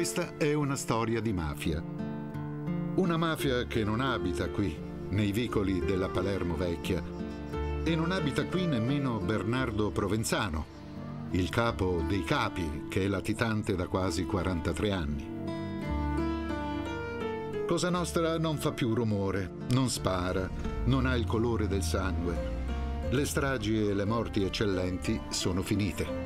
Questa è una storia di mafia. Una mafia che non abita qui, nei vicoli della Palermo Vecchia, e non abita qui nemmeno Bernardo Provenzano, il capo dei capi, che è latitante da quasi 43 anni. Cosa Nostra non fa più rumore, non spara, non ha il colore del sangue. Le stragi e le morti eccellenti sono finite.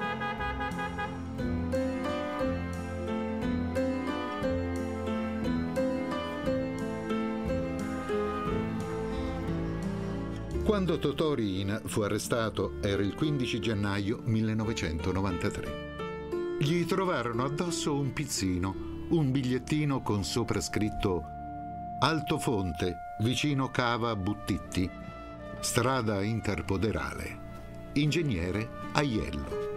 Quando Totò Riina fu arrestato era il 15 gennaio 1993. Gli trovarono addosso un pizzino, un bigliettino con sopra scritto Altofonte, vicino Cava Buttitti, strada interpoderale, ingegnere Aiello.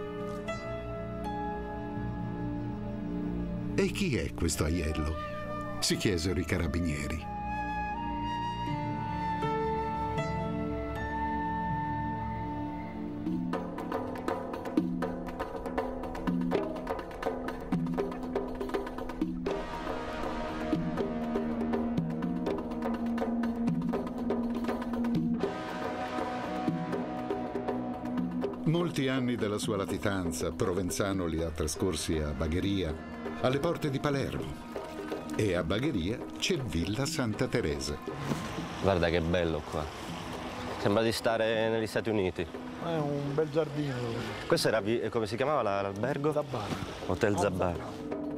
E chi è questo Aiello? Si chiesero i carabinieri. Molti anni della sua latitanza Provenzano li ha trascorsi a Bagheria, alle porte di Palermo. E a Bagheria c'è Villa Santa Teresa. Guarda che bello qua. Sembra di stare negli Stati Uniti. È un bel giardino. Questo era, come si chiamava l'albergo? Zabara. Hotel Zabara.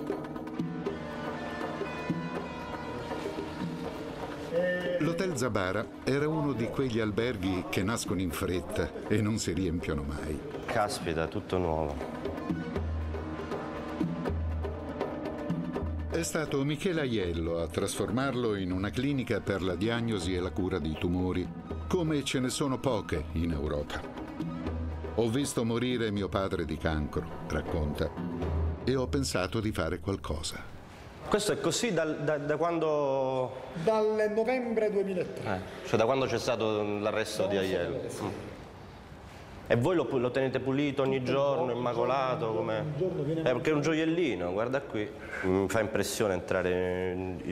L'Hotel Zabara era uno di quegli alberghi che nascono in fretta e non si riempiono mai. Caspita, tutto nuovo. È stato Michele Aiello a trasformarlo in una clinica per la diagnosi e la cura di tumori, come ce ne sono poche in Europa. Ho visto morire mio padre di cancro, racconta, e ho pensato di fare qualcosa. Questo è così da quando... Dal novembre 2003. Cioè da quando c'è stato l'arresto di Aiello. E voi lo tenete pulito ogni giorno, immacolato? Come... perché è un gioiellino, guarda qui. Mi fa impressione entrare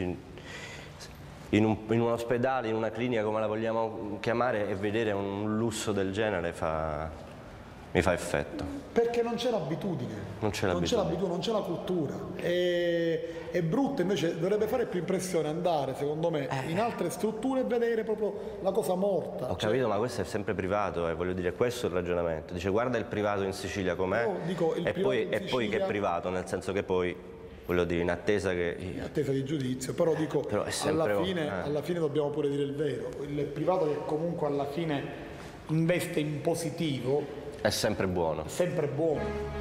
in un ospedale, in una clinica come la vogliamo chiamare, e vedere un lusso del genere mi fa effetto. Perché non c'è l'abitudine. Non c'è l'abitudine, non c'è la cultura. È brutto, invece dovrebbe fare più impressione andare, secondo me, in altre strutture e vedere proprio la cosa morta. Ho capito, ma questo è sempre privato, voglio dire, questo è il ragionamento. Dice, guarda il privato in Sicilia com'è, e poi che è privato, nel senso che poi, voglio dire, in attesa di giudizio, però dico, però sempre, alla fine dobbiamo pure dire il vero. Il privato che comunque alla fine investe in positivo è sempre buono. È sempre buono.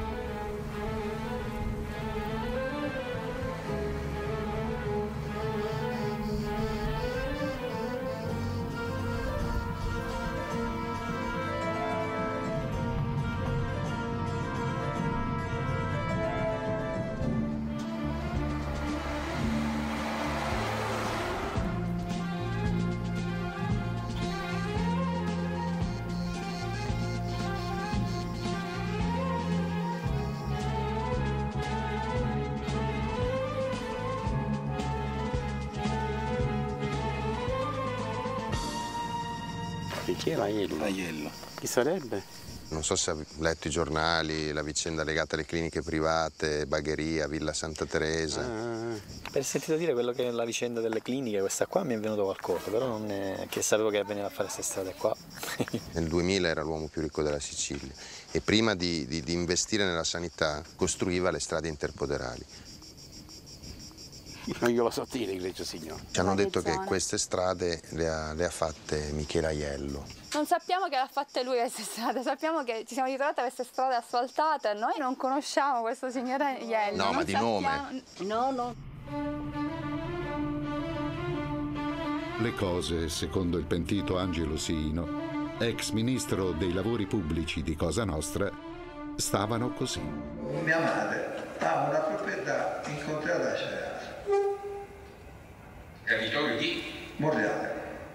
Chi era Aiello? Aiello. Chi sarebbe? Non so se ha letto i giornali, la vicenda legata alle cliniche private, Bagheria, Villa Santa Teresa. Per sentito dire quello che è la vicenda delle cliniche, questa qua mi è venuto qualcosa, però non è che sapevo che veniva a fare queste strade qua. Nel 2000 era l'uomo più ricco della Sicilia e prima di investire nella sanità costruiva le strade interpoderali. Non glielo so dire, egregio signore. Ci hanno detto che queste strade le ha fatte Michele Aiello. Non sappiamo che le ha fatte lui queste strade, sappiamo che ci siamo ritrovate queste strade asfaltate. Noi non conosciamo questo signore Aiello. No, ma di nome. No. Le cose, secondo il pentito Angelo Siino, ex ministro dei lavori pubblici di Cosa Nostra, stavano così. Mia madre ha una proprietà incontrata a Cereale. Territorio di Morreale.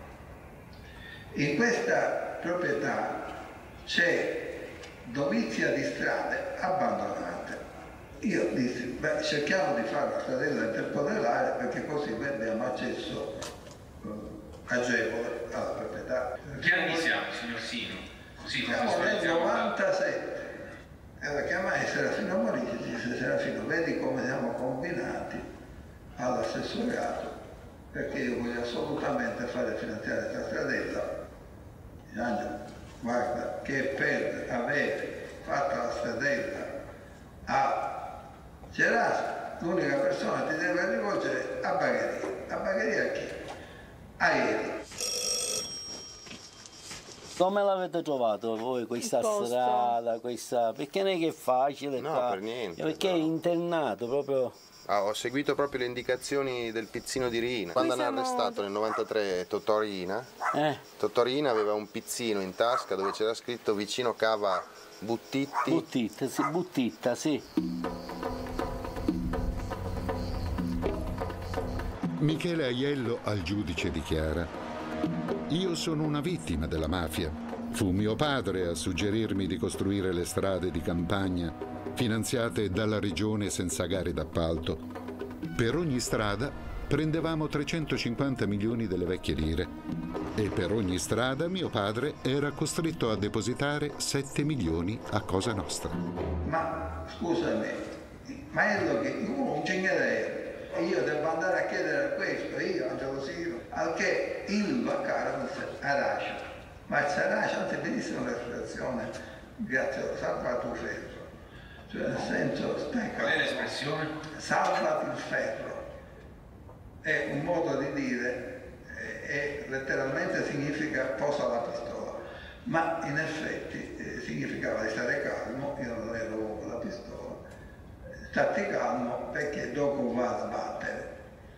In questa proprietà c'è dovizia di strade abbandonate. io dissi, beh, cerchiamo di fare una stradella interpodere perché così abbiamo accesso agevole alla proprietà. Che anni siamo, signor Sino? Così siamo nel 97. Allora chiamai Serafino Morisi e disse: Serafino, vedi come siamo combinati all'assessoriato, perché io voglio assolutamente fare finanziare questa stradella. Angelo, guarda che per aver fatto la stradella a Geraso, l'unica persona che ti deve rivolgere a Bagheria. A Bagheria a chi? A ieri. Come l'avete trovato voi questa strada, perché non è che è facile? No, qua. Per niente. Perché è internato proprio. Ho seguito proprio le indicazioni del pizzino di Riina. Quando hanno arrestato nel 93 Totò Riina, Totò Riina aveva un pizzino in tasca dove c'era scritto vicino cava Buttitti. Buttitta, sì. Michele Aiello al giudice dichiara: io sono una vittima della mafia. Fu mio padre a suggerirmi di costruire le strade di campagna finanziate dalla regione senza gare d'appalto. Per ogni strada prendevamo 350 milioni delle vecchie lire e per ogni strada mio padre era costretto a depositare 7 milioni a Cosa Nostra. Ma scusami, ma è lo che uno un ingegnere e io devo andare a chiedere a questo, io Angelo Sino, al che il Vaccaro disse Aracia, ma il Aracia anzi benissimo l'espressione, grazie a salvato ferro, cioè nel senso specca. Qual è l'espressione? Salvati il ferro, è un modo di dire, e letteralmente significa posa la pistola, ma in effetti significava di stare calmo, io non ero con la pistola. Stati calmo perché dopo va a sbattere.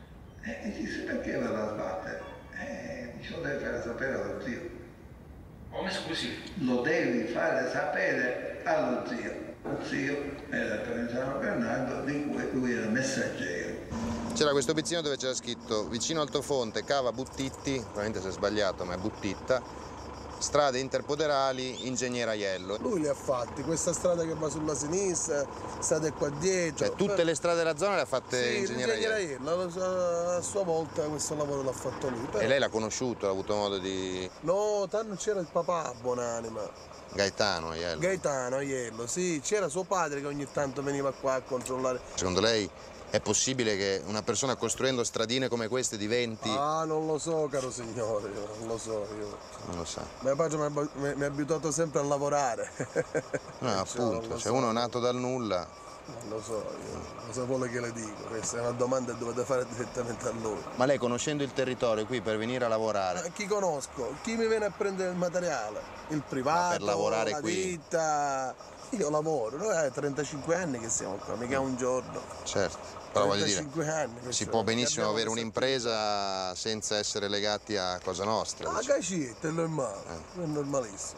E disse perché va a sbattere? Dice lo devi fare sapere allo zio. Come scusi? Lo devi fare sapere allo zio. Lo zio era il Provenzano Bernardo, di cui lui era messaggero. C'era questo pizzino dove c'era scritto vicino Altofonte cava Buttitti, probabilmente si è sbagliato ma è Buttitta, strade interpoderali, ingegnere Aiello. Lui li ha fatti, questa strada che va sulla sinistra, strade qua dietro. Cioè tutte le strade della zona le ha fatte ingegnere Aiello? A sua volta questo lavoro l'ha fatto lui. E lei l'ha conosciuto, ha avuto modo di... No, tanto c'era il papà, buonanima. Gaetano Aiello. Gaetano Aiello, sì, c'era suo padre che ogni tanto veniva qua a controllare. Secondo lei è possibile che una persona costruendo stradine come queste diventi... Ah, non lo so, caro signore, non lo so io. Non lo sa. Mio padre mi ha abituato sempre a lavorare. No, appunto, cioè uno nato dal nulla. Non lo so, io cosa vuole che le dico? Questa è una domanda che dovete fare direttamente a lui. Ma lei conoscendo il territorio qui per venire a lavorare? Chi conosco? Chi mi viene a prendere il materiale? Il privato, per lavorare la qui? ditta. Io lavoro, noi 35 anni che siamo qua, mica un giorno. Certo. Però voglio dire, anni, si può benissimo avere un'impresa senza essere legati a Cosa Nostra. Ah, caccietta, è normale, è normalissimo.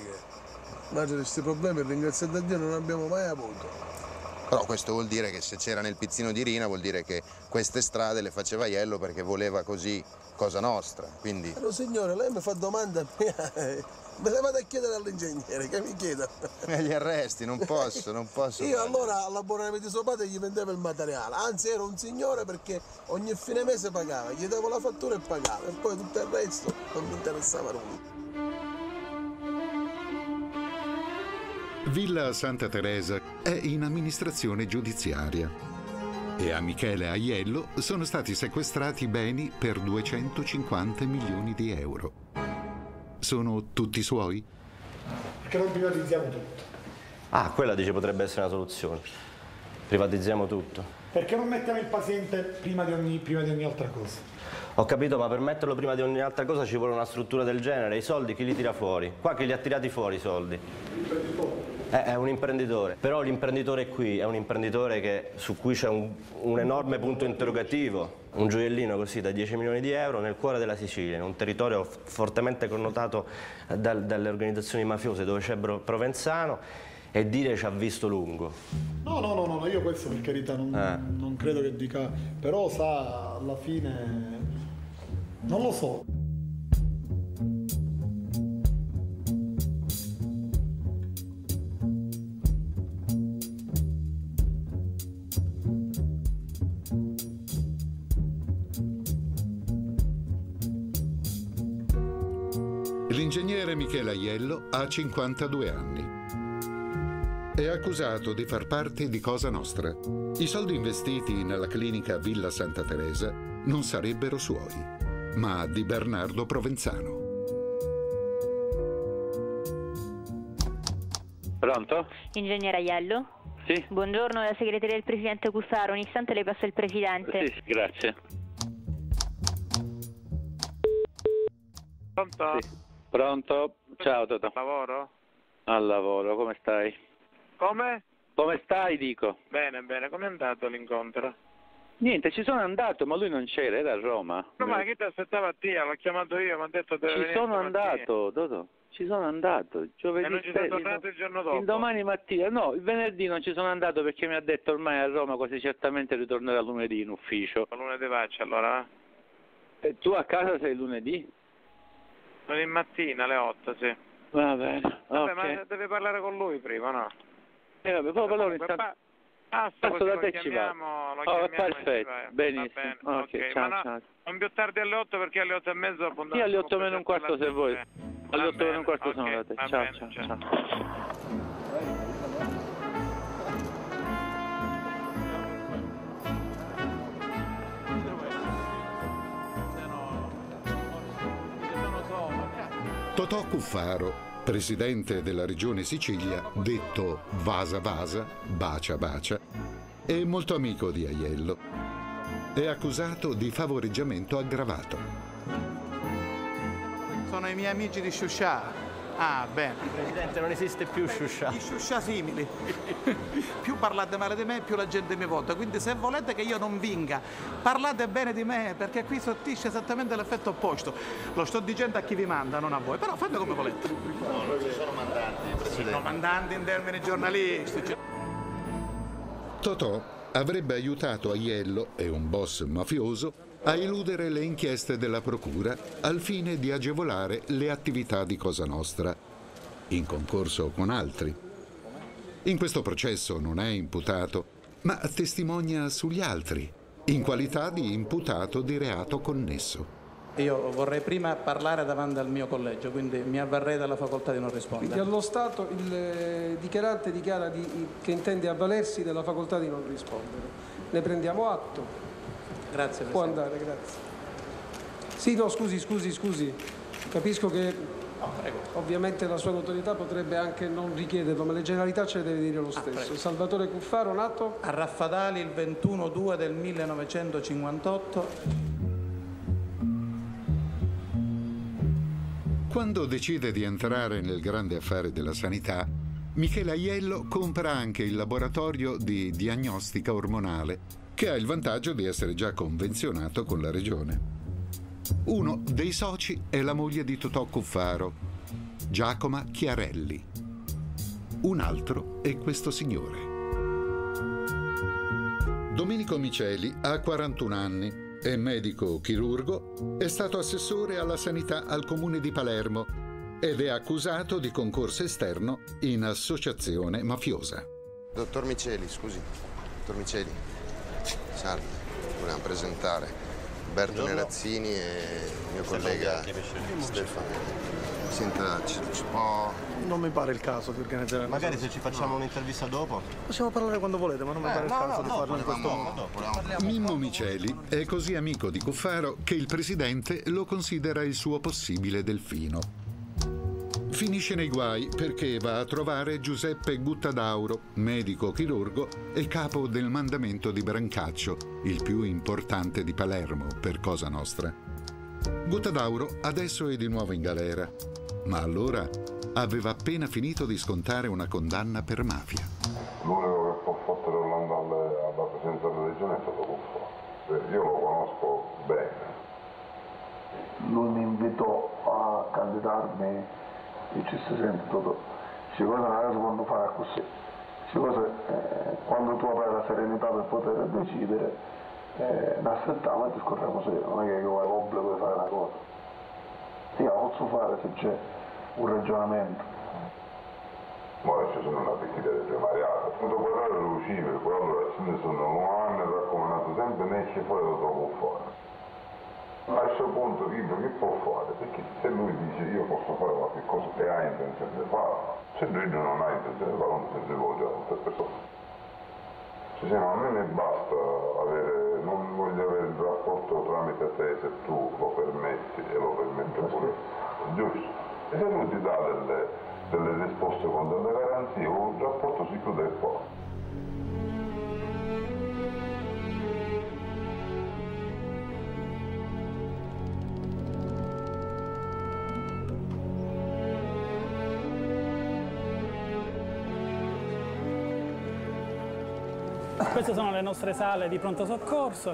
Noi questi problemi, ringraziate a Dio, non abbiamo mai avuto. Però questo vuol dire che se c'era nel pizzino di Riina vuol dire che queste strade le faceva Aiello perché voleva così Cosa Nostra, quindi... Però signore, lei mi fa domande a me, me le vado a chiedere all'ingegnere, che mi chieda? Gli arresti, non posso. Io allora all'abbonamento di suo padre gli vendevo il materiale, anzi ero un signore perché ogni fine mese pagava, gli davo la fattura e pagava, e poi tutto il resto non mi interessava nulla. Villa Santa Teresa è in amministrazione giudiziaria e a Michele Aiello sono stati sequestrati beni per 250 milioni di euro. Sono tutti suoi? Perché non privatizziamo tutto? Ah, quella dice potrebbe essere una soluzione. Privatizziamo tutto. Perché non mettiamo il paziente prima di ogni altra cosa? Ho capito, ma per metterlo prima di ogni altra cosa ci vuole una struttura del genere. I soldi chi li tira fuori? Qua chi li ha tirati fuori i soldi? È un imprenditore, però l'imprenditore qui è un imprenditore su cui c'è un enorme punto interrogativo. Un gioiellino così da 10 milioni di euro nel cuore della Sicilia, in un territorio fortemente connotato dalle organizzazioni mafiose dove c'è Provenzano, e dire ci ha visto lungo. No, io questo per carità non credo che dica, però sa, alla fine non lo so. L'ingegnere Michele Aiello ha 52 anni. È accusato di far parte di Cosa Nostra. I soldi investiti nella clinica Villa Santa Teresa non sarebbero suoi, ma di Bernardo Provenzano. Pronto? Ingegnere Aiello? Sì. Buongiorno, la segreteria del presidente Cuffaro. Un istante le passo il presidente. Sì, grazie. Pronto? Sì. Pronto? Ciao Totò. Lavoro? Al lavoro, come stai? Come? Come stai, dico? Bene, bene. Com'è andato l'incontro? Niente, ci sono andato, ma lui non c'era, era a Roma. Ma chi ti aspettava a Tia? L'ho chiamato io, mi ha detto deve venire. Ci sono andato, Totò. Ci sono andato. Giovedì e non ci sei tornato il giorno dopo? Il domani mattina. No, il venerdì non ci sono andato perché mi ha detto ormai a Roma quasi certamente ritornerà lunedì in ufficio. Lunedì faccio allora? E tu a casa sei lunedì? Lunedì mattina alle 8, sì. Va bene. Vabbè, Okay. ma devi parlare con lui prima, no? Vabbè, poi parlare Basta, così da lo te ci va. chiamiamo, Perfetto, benissimo. Va bene, Ok, ma ciao, ciao. non più tardi alle 8 perché alle 8 e mezzo Sì, alle 8 meno un quarto se vuoi. Alle 8 meno un quarto sono da te. Ciao, bene, ciao, ciao. Totò Cuffaro, presidente della regione Sicilia, detto Vasa Vasa, Bacia Bacia, è molto amico di Aiello. È accusato di favoreggiamento aggravato. Sono i miei amici di Sciuscià. Ah, bene. Presidente, non esiste più Sciuscià. Gli Sciuscià simili. Più parlate male di me, più la gente mi vota. Quindi se volete che io non vinca, parlate bene di me, perché qui sortisce esattamente l'effetto opposto. Lo sto dicendo a chi vi manda, non a voi. Però fate come volete. No, non ci sono mandanti, Presidente. Sono mandanti in termini giornalistici. Totò avrebbe aiutato Aiello e un boss mafioso a eludere le inchieste della procura al fine di agevolare le attività di Cosa Nostra, in concorso con altri. In questo processo non è imputato, ma testimonia sugli altri, in qualità di imputato di reato connesso. Io vorrei prima parlare davanti al mio collegio, quindi mi avvarrei della facoltà di non rispondere. Quindi allo Stato il dichiarante dichiara che intende avvalersi della facoltà di non rispondere. Ne prendiamo atto. Grazie, può andare, grazie. Sì, no, scusi. Capisco che ovviamente la sua notorietà potrebbe anche non richiederlo, ma le generalità ce le deve dire lo stesso. Prego. Salvatore Cuffaro, nato? A Raffadali il 21/2 del 1958. Quando decide di entrare nel grande affare della sanità, Michele Aiello compra anche il laboratorio di diagnostica ormonale, che ha il vantaggio di essere già convenzionato con la regione. Uno dei soci è la moglie di Totò Cuffaro, Giacoma Chiarelli. Un altro è questo signore. Domenico Miceli ha 41 anni, è medico chirurgo, è stato assessore alla sanità al comune di Palermo ed è accusato di concorso esterno in associazione mafiosa. Dottor Miceli, scusi. Dottor Miceli. Salve, volevamo presentare Alberto Nerazzini e il mio collega Stefano. Senta, ci può... Non mi pare il caso di organizzare... Magari se ci facciamo un'intervista dopo? Possiamo parlare quando volete, ma non mi pare il caso di farlo in questo modo. Mimmo Miceli è così amico di Cuffaro che il presidente lo considera il suo possibile delfino. Finisce nei guai perché va a trovare Giuseppe Guttadauro, medico chirurgo e capo del mandamento di Brancaccio, il più importante di Palermo per Cosa Nostra. Guttadauro adesso è di nuovo in galera, ma allora aveva appena finito di scontare una condanna per mafia. L'unico che può fottere alla presidenza della regione è stato Cuffaro. Io lo conosco bene. Lui mi invitò a candidarmi. Ci si sente tutto, queste cose non si possono fare così, queste cose quando tu avrai la serenità per poter decidere, ne aspettiamo e discorriamo serio, non è che io ho l'obbligo di fare una cosa, io la posso fare se c'è un ragionamento. Ora ci sono una picchita di primariato, appunto guardare lo uscive, quello ce ne sono un anno raccomandato sempre ne esce fuori da troppo fuori. A questo punto Guido che può fare? Perché se lui dice io posso fare qualche cosa e ha intenzione di farlo, se lui non ha intenzione di farlo non si rivolge a altre persone. Cioè, se no, a me ne basta avere, non voglio avere il rapporto tramite te se tu lo permetti e lo permette pure, giusto? E se lui ti dà delle risposte con delle garanzie, un rapporto si chiude qua. Queste sono le nostre sale di pronto soccorso.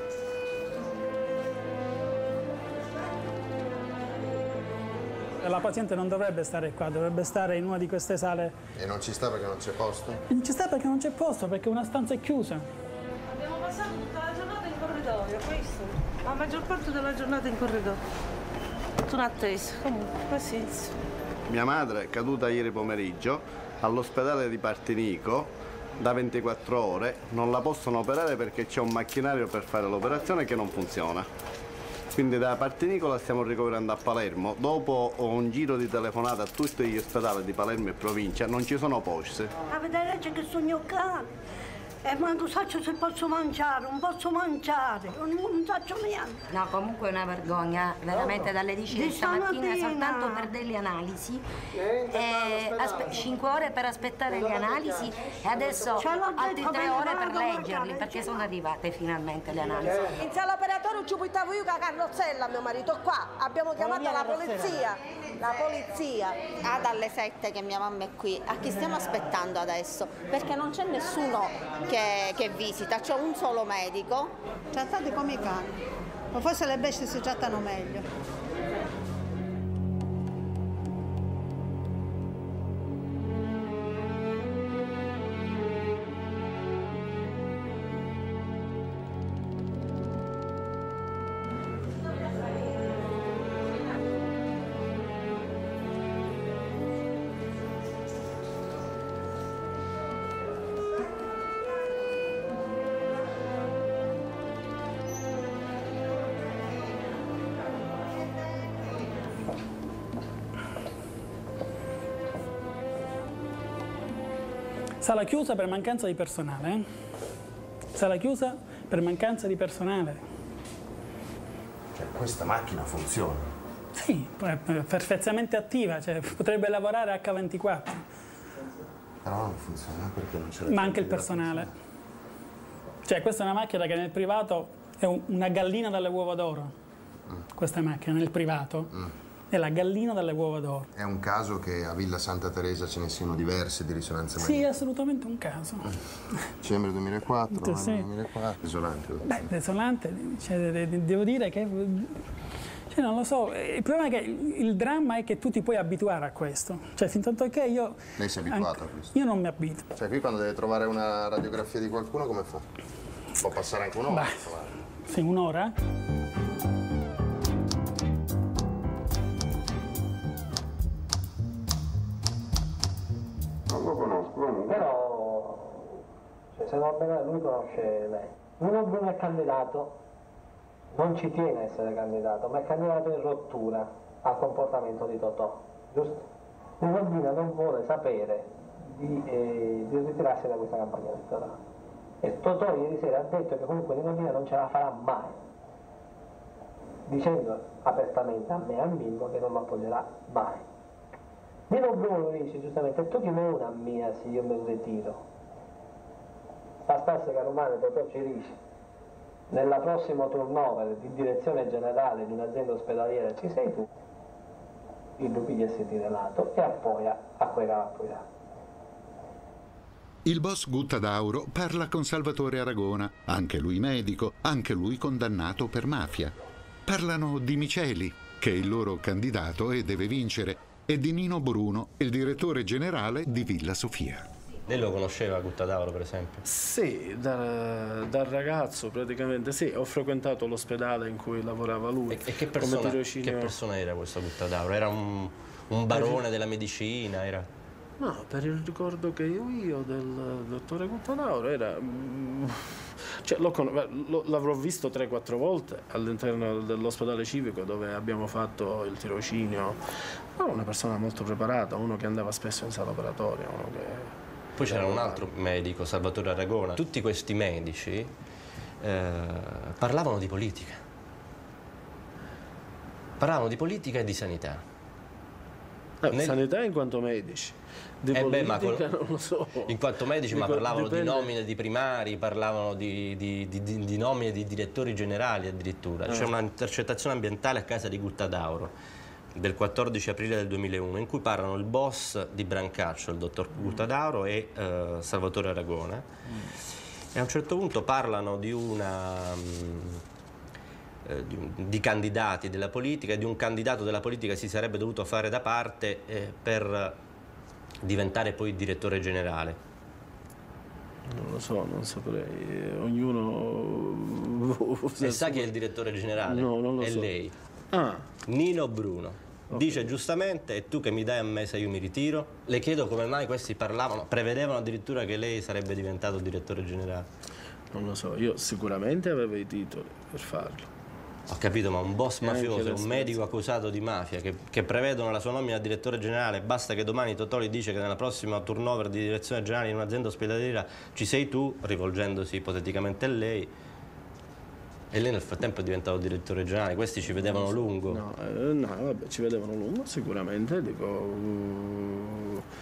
La paziente non dovrebbe stare qua, dovrebbe stare in una di queste sale. E non ci sta perché non c'è posto? Non ci sta perché non c'è posto, perché una stanza è chiusa. Abbiamo passato tutta la giornata in corridoio, questo. La maggior parte della giornata in corridoio. Tutta un'attesa, comunque, pazienza. Mia madre è caduta ieri pomeriggio all'ospedale di Partinico. Da 24 ore non la possono operare perché c'è un macchinario per fare l'operazione che non funziona. Quindi da Partinico la stiamo ricoverando a Palermo. Dopo un giro di telefonata a tutti gli ospedali di Palermo e provincia non ci sono posti. A vedere che sogno cane. E quando saccio se posso mangiare, non posso mangiare, non faccio niente. No, comunque è una vergogna, veramente dalle 10 di stamattina soltanto per delle analisi. 5 ore per aspettare le analisi e adesso altre 3 ore per leggerli, perché sono arrivate finalmente le analisi. In sala operatoria ci buttavo io con la carrozzella a mio marito qua, abbiamo chiamato la polizia. La polizia. Dalle 7 che mia mamma è qui, a chi stiamo aspettando adesso? Perché non c'è nessuno che visita, c'è un solo medico. Trattate come i cani, ma forse le bestie si trattano meglio. Sala chiusa per mancanza di personale. Sala chiusa per mancanza di personale. Cioè, questa macchina funziona? Sì, è perfettamente attiva, cioè, potrebbe lavorare H24. Però non funziona perché non c'è la Manca il personale. Cioè, questa è una macchina che nel privato è una gallina dalle uova d'oro. Questa macchina nel privato. È la gallina dalle uova d'oro. È un caso che a Villa Santa Teresa ce ne siano diverse di risonanza magnetica? Sì, è assolutamente un caso. Dicembre 2004, sì. 2004. Desolante. Beh, desolante. Cioè, devo dire che... Cioè, non lo so, il problema è che il dramma è che tu ti puoi abituare a questo. Cioè, fin tanto che io... Lei si è abituato a questo? Io non mi abituo. Cioè, qui quando deve trovare una radiografia di qualcuno, come fa? Può passare anche un'ora? Sì, un'ora. Non lo conosco, però se va bene lui conosce lei. Nino Bruno è candidato, non ci tiene a essere candidato, ma è candidato in rottura al comportamento di Totò, giusto? Nino Bruno non vuole sapere di ritirarsi da questa campagna elettorale. E Totò ieri sera ha detto che comunque Nino Bruno non ce la farà mai, dicendo apertamente a me e a Mimmo che non lo appoggerà mai. Nino Bruno dice giustamente, tu chi me una mia se io mi ritiro. Bastasse che Romano Totò ci dice, nella prossima turnover di direzione generale di un'azienda ospedaliera ci sei tu, il Lupiglia si tira lato e poi a quei capi. Il boss Gutta Dauro parla con Salvatore Aragona, anche lui medico, anche lui condannato per mafia. Parlano di Miceli, che è il loro candidato e deve vincere, e di Nino Bruno, il direttore generale di Villa Sofia. Lei lo conosceva Gutta Dauro, per esempio? Sì, da ragazzo praticamente sì, ho frequentato l'ospedale in cui lavorava lui. E che persona era questo Gutta Dauro? Era un barone della medicina? Era... No, per il ricordo che io del dottore Guttadauro era... Cioè, l'avrò visto 3-4 volte all'interno dell'ospedale civico dove abbiamo fatto il tirocinio. Una persona molto preparata, uno che andava spesso in sala operatoria, uno che... Poi c'era un altro medico, Salvatore Aragona. Tutti questi medici parlavano di politica. Parlavano di politica e di sanità. Sanità in quanto medici. Di politica non lo so. In quanto medici, ma parlavano di nomine di primari, parlavano di nomine di direttori generali addirittura. C'è una intercettazione ambientale a casa di Guttadauro del 14 aprile del 2001 in cui parlano il boss di Brancaccio, il dottor Guttadauro, e Salvatore Aragona. E a un certo punto parlano di candidati della politica e di un candidato della politica si sarebbe dovuto fare da parte per diventare poi direttore generale. Non lo so, non saprei. Ognuno... E sa chi è il direttore generale? No, non lo so. È lei. Nino Bruno. Dice giustamente: e tu che mi dai a me se io mi ritiro? Le chiedo come mai questi prevedevano addirittura che lei sarebbe diventato direttore generale. Non lo so, io sicuramente avevo i titoli per farlo. Ho capito, ma un boss mafioso, un medico accusato di mafia che prevedono la sua nomina a direttore generale, basta che domani Totò gli dice che nella prossima turnover di direzione generale in un'azienda ospedaliera ci sei tu, rivolgendosi ipoteticamente a lei, e lei nel frattempo è diventato direttore generale. Questi ci vedevano lungo. No, vabbè, ci vedevano lungo sicuramente, dico...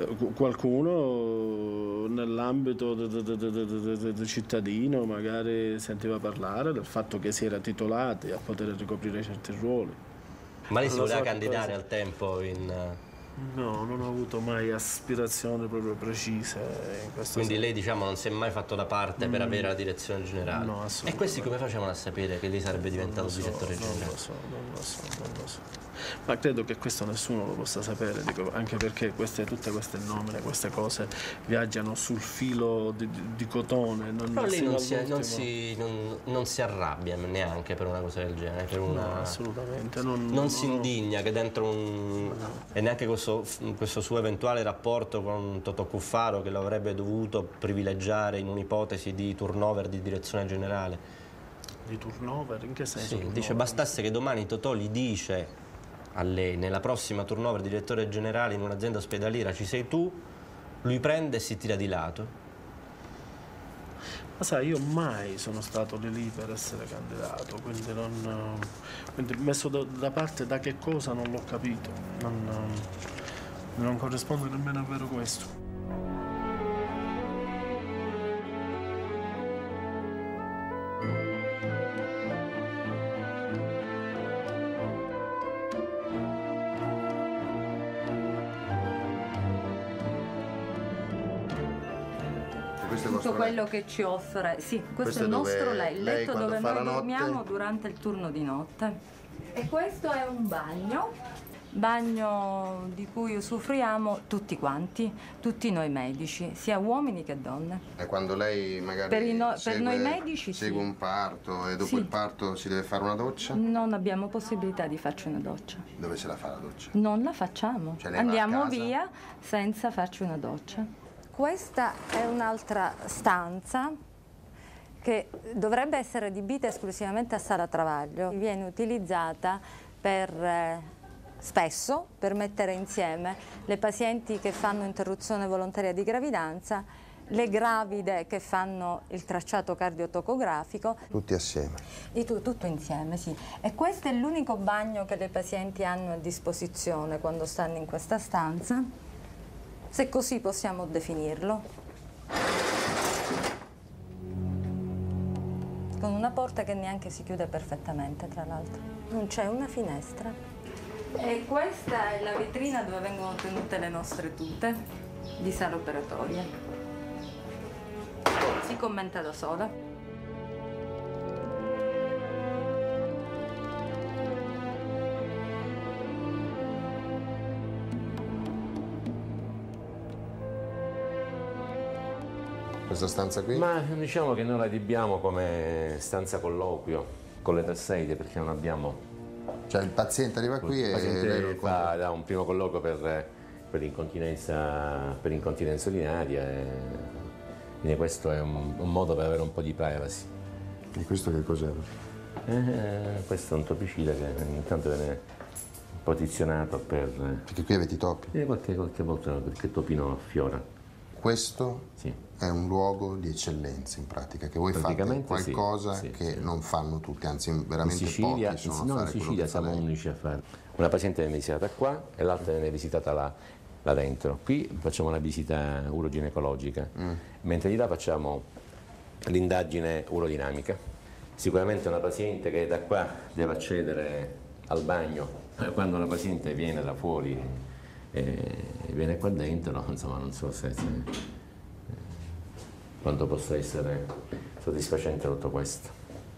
Qualcuno nell'ambito del cittadino magari sentiva parlare del fatto che si era titolati a poter ricoprire certi ruoli. Ma lei si voleva candidare al tempo in... No, non ho avuto mai aspirazioni proprio precise in questo Quindi senso. lei, diciamo, non si è mai fatto da parte per avere la direzione generale? No, assolutamente. E questi come facevano a sapere che lei sarebbe diventato direttore generale? Non lo so. Ma credo che questo nessuno lo possa sapere, dico, anche perché tutte queste nomine, queste cose viaggiano sul filo di cotone. Però lei non si arrabbia neanche per una cosa del genere? No, assolutamente. Non si indigna che dentro e neanche questo suo eventuale rapporto con Totò Cuffaro, che lo avrebbe dovuto privilegiare in un'ipotesi di turnover di direzione generale? Di turnover? In che senso? Sì, turnover? dice bastasse che domani Totò gli dice a lei nella prossima turnover di direttore generale in un'azienda ospedaliera ci sei tu, lui prende e si tira di lato. Ma sai, io mai sono stato lì per essere candidato, quindi quindi messo da parte da che cosa non l'ho capito, non corrisponde nemmeno a vero questo. Tutto quello che ci offre, sì, questo è il nostro letto dove noi dormiamo durante il turno di notte. E questo è un bagno di cui usufruiamo tutti quanti, tutti noi medici, sia uomini che donne. E quando lei magari per noi medici segue un parto e dopo il parto si deve fare una doccia? Non abbiamo possibilità di farci una doccia. Dove se la fa la doccia? Non la facciamo, Cioè, andiamo via senza farci una doccia. Questa è un'altra stanza che dovrebbe essere adibita esclusivamente a sala travaglio. Viene utilizzata spesso per mettere insieme le pazienti che fanno interruzione volontaria di gravidanza, le gravide che fanno il tracciato cardiotocografico. Tutti assieme? Tutto insieme, sì. E questo è l'unico bagno che le pazienti hanno a disposizione quando stanno in questa stanza, se così possiamo definirlo, con una porta che neanche si chiude perfettamente, tra l'altro. Non c'è una finestra. E questa è la vetrina dove vengono tenute le nostre tute di sala operatoria. Si commenta da sola. Questa stanza qui? Ma diciamo che noi la adibbiamo come stanza colloquio con le sedie, perché non abbiamo... Cioè il paziente arriva qui e lei dà un primo colloquio per per incontinenza urinaria. Quindi questo è un modo per avere un po' di privacy. E questo che cos'era? Questo è un topicida che intanto viene posizionato per... Perché qui avete i topi? Qualche volta qualche topino affiora. Questo sì. È un luogo di eccellenza in pratica, che voi fate qualcosa che non fanno tutti, anzi veramente in Sicilia, pochi sono a fare. In Sicilia siamo unici a fare. Una paziente viene visitata qua e l'altra viene visitata là dentro. Qui facciamo una visita uroginecologica, mentre di là facciamo l'indagine urodinamica. Sicuramente una paziente che da qua deve accedere al bagno, quando una paziente viene da fuori e viene qua dentro, insomma non so quanto possa essere soddisfacente tutto questo.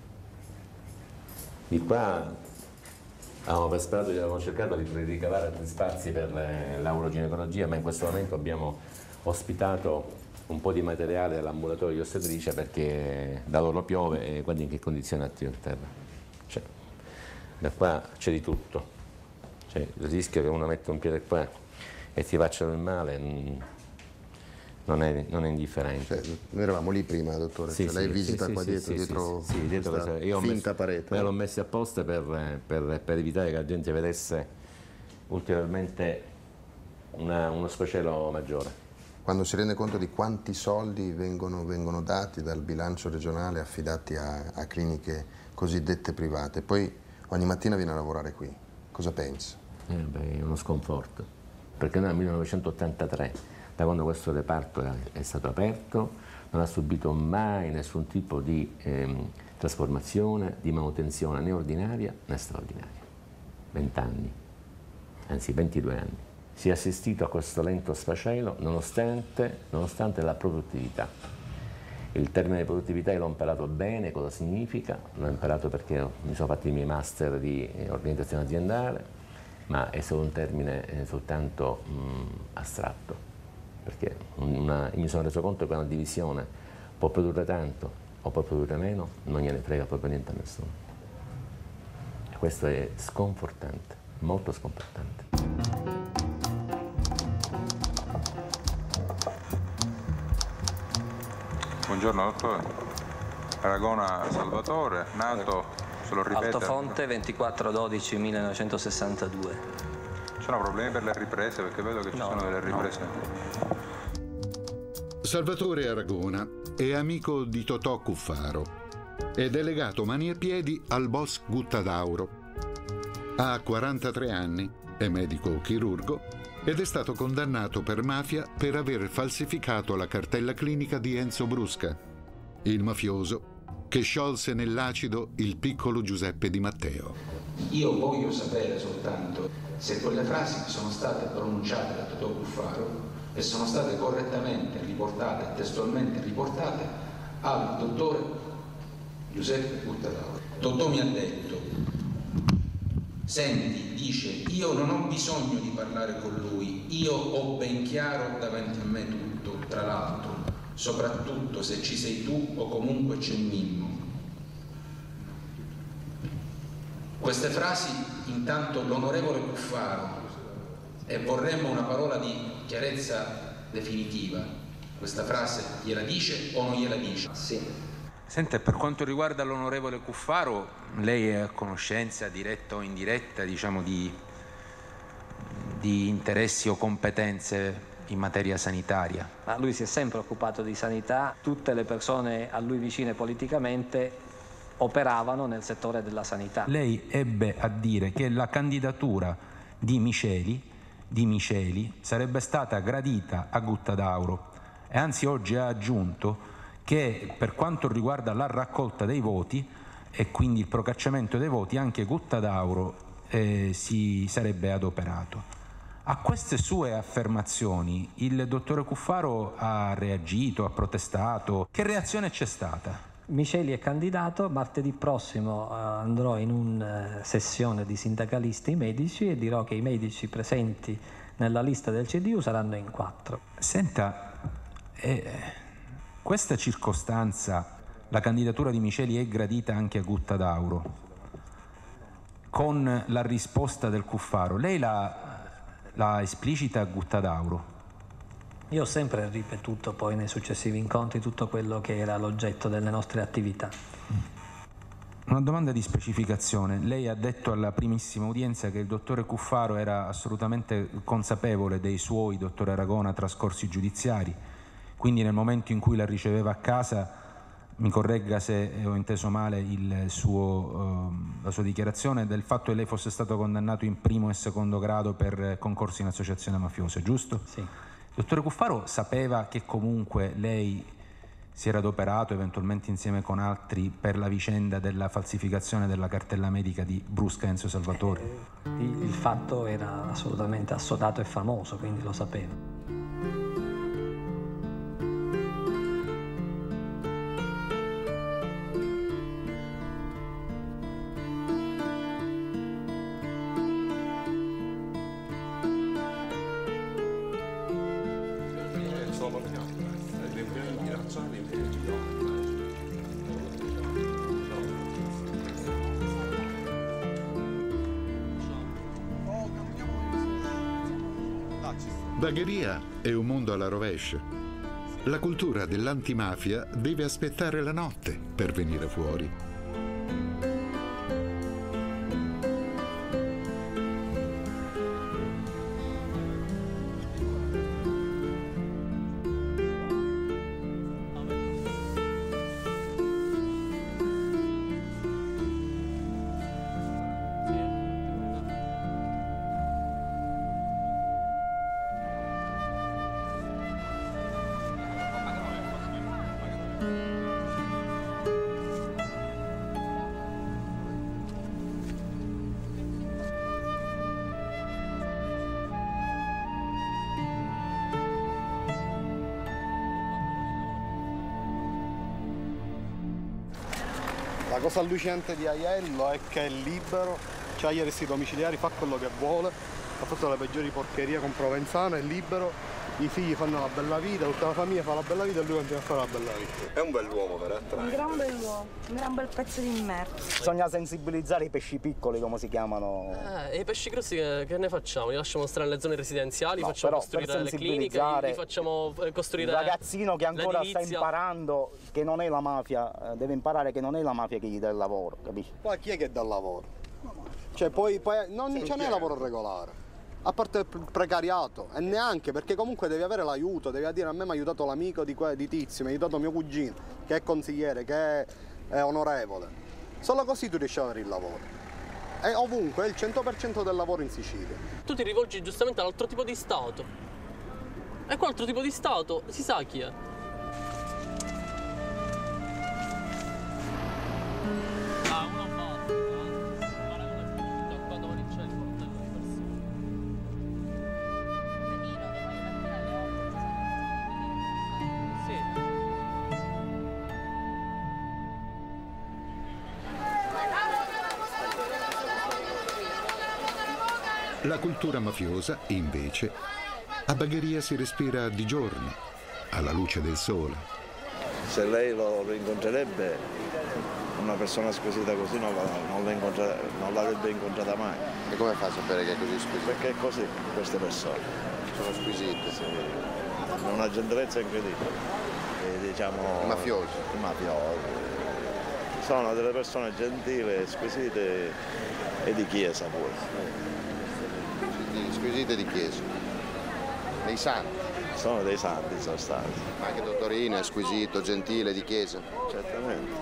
Di qua avevamo cercato di ricavare altri spazi per la uroginecologia, ma in questo momento abbiamo ospitato un po' di materiale dall'ambulatorio di ostetricia perché da loro piove e guardi in che condizione è a terra. Cioè, da qua c'è di tutto. Cioè, il rischio che uno metta un piede qua e ti faccia del male non è indifferente. Cioè, noi eravamo lì prima, dottore, lei visita qua dietro, dietro questa finta parete. Io l'ho messa apposta per evitare che la gente vedesse ulteriormente uno sfacelo maggiore. Quando si rende conto di quanti soldi vengono dati dal bilancio regionale affidati a cliniche cosiddette private, poi ogni mattina viene a lavorare qui, cosa pensa? È uno sconforto, perché noi nel 1983, da quando questo reparto è stato aperto, non ha subito mai nessun tipo di trasformazione, di manutenzione né ordinaria né straordinaria. 20 anni, anzi 22 anni. Si è assistito a questo lento sfacelo nonostante la produttività. Il termine produttività l'ho imparato bene, cosa significa? L'ho imparato perché mi sono fatti i miei master di organizzazione aziendale, ma è solo un termine soltanto astratto, perché mi sono reso conto che una divisione può produrre tanto o può produrre meno, non gliene frega proprio niente a nessuno. E questo è sconfortante, molto sconfortante. Buongiorno dottore, Aragona Salvatore, nato, se lo ripete... Altofonte 24/12/1962. Ci sono problemi per le riprese? Perché vedo che ci sono delle riprese. Salvatore Aragona è amico di Totò Cuffaro, è delegato mani e piedi al boss Guttadauro. Ha 43 anni, è medico chirurgo ed è stato condannato per mafia per aver falsificato la cartella clinica di Enzo Brusca, il mafioso che sciolse nell'acido il piccolo Giuseppe Di Matteo. Io voglio sapere soltanto se quelle frasi sono state pronunciate da Totò Cuffaro e sono state correttamente riportate, testualmente riportate al dottore Giuseppe Guttadauro. Totò mi ha detto: senti, dice, io non ho bisogno di parlare con lui, io ho ben chiaro davanti a me tutto, tra l'altro, soprattutto se ci sei tu o comunque c'è Mimmo. Queste frasi, intanto, l'onorevole Cuffaro, e vorremmo una parola di chiarezza definitiva, questa frase gliela dice o non gliela dice? Sì. Senta, per quanto riguarda l'onorevole Cuffaro, lei è a conoscenza, diretta o indiretta, diciamo, di interessi o competenze in materia sanitaria? Ma lui si è sempre occupato di sanità, tutte le persone a lui vicine politicamente operavano nel settore della sanità. Lei ebbe a dire che la candidatura di Miceli sarebbe stata gradita a Guttadauro e anzi oggi ha aggiunto che per quanto riguarda la raccolta dei voti e quindi il procacciamento dei voti anche Guttadauro si sarebbe adoperato. A queste sue affermazioni il dottore Cuffaro ha reagito, ha protestato. Che reazione c'è stata? Miceli è candidato, martedì prossimo andrò in una sessione di sindacalisti medici e dirò che i medici presenti nella lista del CDU saranno in 4. Senta, questa circostanza, la candidatura di Miceli è gradita anche a Guttadauro, con la risposta del Cuffaro, lei la la esplicita Gutta d'Auro. Io ho sempre ripetuto poi nei successivi incontri tutto quello che era l'oggetto delle nostre attività. Una domanda di specificazione. Lei ha detto alla primissima udienza che il dottore Cuffaro era assolutamente consapevole dei suoi, dottore Aragona, trascorsi giudiziari, quindi nel momento in cui la riceveva a casa, mi corregga se ho inteso male la sua dichiarazione, del fatto che lei fosse stato condannato in primo e secondo grado per concorso in associazione mafiosa, giusto? Sì. Il dottore Cuffaro sapeva che comunque lei si era adoperato, eventualmente insieme con altri, per la vicenda della falsificazione della cartella medica di Brusca Enzo Salvatore? Il fatto era assolutamente assodato e famoso, quindi lo sapevo. Bagheria è un mondo alla rovescia. La cultura dell'antimafia deve aspettare la notte per venire fuori. La cosa allucinante di Aiello è che è libero, ha gli arresti domiciliari, fa quello che vuole, ha fatto le peggiori porcherie con Provenzano, è libero, i figli fanno la bella vita, tutta la famiglia fa la bella vita e lui continua a fare la bella vita. È un bell'uomo, veramente. Un gran bell'uomo, un gran bel pezzo di merda. Bisogna sensibilizzare i pesci piccoli, come si chiamano. E i pesci grossi che ne facciamo? Li lasciamo stare nelle zone residenziali, no, facciamo costruire le cliniche, li facciamo costruire il ragazzino che ancora sta imparando che non è la mafia, deve imparare che non è la mafia che gli dà il lavoro, capisci? Poi chi è che dà il lavoro? Cioè poi non ce n'è lavoro regolare. A parte il precariato, e neanche perché comunque devi avere l'aiuto, devi dire a me mi ha aiutato l'amico di Tizio, mi ha aiutato mio cugino, che è consigliere, che è onorevole. Solo così tu riesci ad avere il lavoro. E ovunque è il 100% del lavoro in Sicilia. Tu ti rivolgi giustamente all'altro tipo di Stato. E quell'altro tipo di Stato si sa chi è. La cultura mafiosa, invece, a Bagheria si respira di giorno, alla luce del sole. Se lei lo incontrerebbe, una persona squisita così non l'avrebbe incontrata mai. E come fa a sapere che è così squisita? Perché è così queste persone. Sono squisite. Sì. Una gentilezza incredibile. Diciamo, mafiosi. Sono delle persone gentili, squisite e di chiesa pure. Squisite di chiesa. Dei santi. Sono dei santi in sostanza. Ma anche Dottorino è squisito, gentile, di chiesa. Certamente.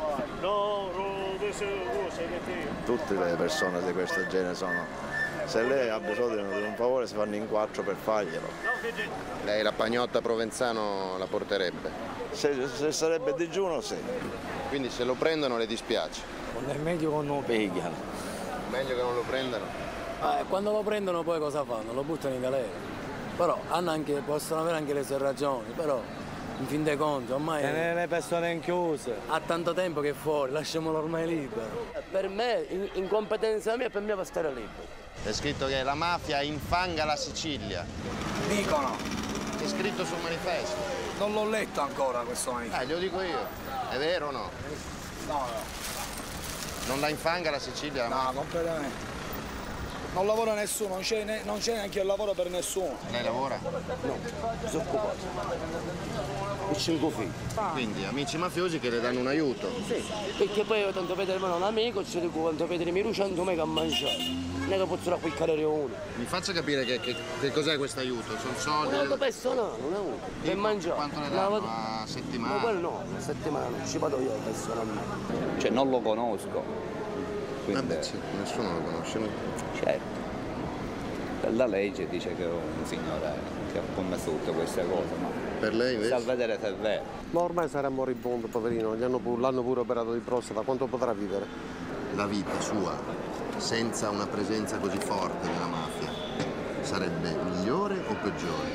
Tutte le persone di questo genere sono. Se lei ha bisogno di un favore si fanno in quattro per farglielo. Lei la pagnotta Provenzano la porterebbe? Se sarebbe digiuno sì. Quindi se lo prendono le dispiace? Non è meglio che non lo pegano. Meglio che non lo prendano? Quando lo prendono poi cosa fanno? Lo buttano in galera. Però possono avere anche le sue ragioni, però in fin dei conti ormai le persone inchiuse. Ha tanto tempo che è fuori, lasciamolo ormai libero. Per me, in competenza mia, per me va stare libero. È scritto che la mafia infanga la Sicilia. Dicono. È scritto sul manifesto. Non l'ho letto ancora questo manifesto. Glielo dico io. È vero o no? No. Non la infanga la Sicilia? La mafia? Completamente. Non lavora nessuno, non c'è neanche il lavoro per nessuno. Lei lavora? No, disoccupato. Ho 5 figli. Quindi amici mafiosi che le danno un aiuto? Sì, perché poi io tanto vedere un amico, ci dico quanto vedere mi 100 mega a mangiare. Non è che posso acquiccare uno. Mi faccia capire che cos'è questo aiuto? Sono soldi? Un aiuto personale, non è uno. Per mangiare. Quanto le danno? A settimana? Ma quello no, a settimana, ci vado io personalmente. Cioè non lo conosco. Quindi... nessuno lo conosce. Certo. Per la legge dice che è un signore che ha commesso tutte queste cose, ma per lei invece? Sa vedere se è vero. Ma ormai sarà moribondo, poverino, l'hanno pure operato di prostata, quanto potrà vivere? La vita sua, senza una presenza così forte della mafia, sarebbe migliore o peggiore?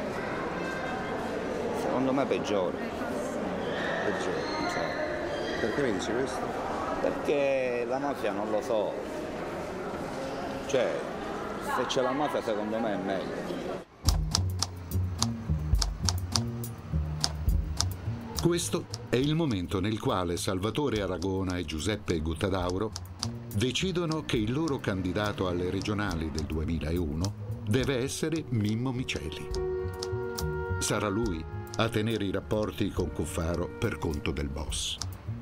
Secondo me peggiore. Peggiore? Sì. Perché mi dici questo? Perché la mafia non lo so. Cioè, se c'è la mafia secondo me è meglio. Questo è il momento nel quale Salvatore Aragona e Giuseppe Guttadauro decidono che il loro candidato alle regionali del 2001 deve essere Mimmo Miceli. Sarà lui a tenere i rapporti con Cuffaro per conto del boss.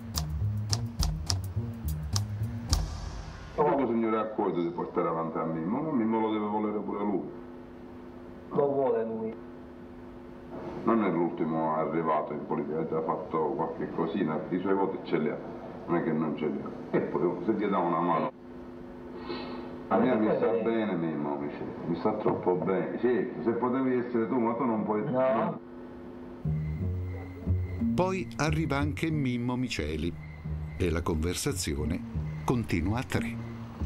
Poco signore accordo di portare avanti a Mimmo, ma Mimmo lo deve volere pure lui. Lo vuole lui. Non è l'ultimo arrivato in politica, ha già fatto qualche cosina, i suoi voti ce li ha, non è che non ce li ha. E poi se gli dà una mano. A me mi sta bene Mimmo, mi sta troppo bene. Sì, se potevi essere tu, ma tu non puoi. No. Poi arriva anche Mimmo Miceli e la conversazione continua a 3.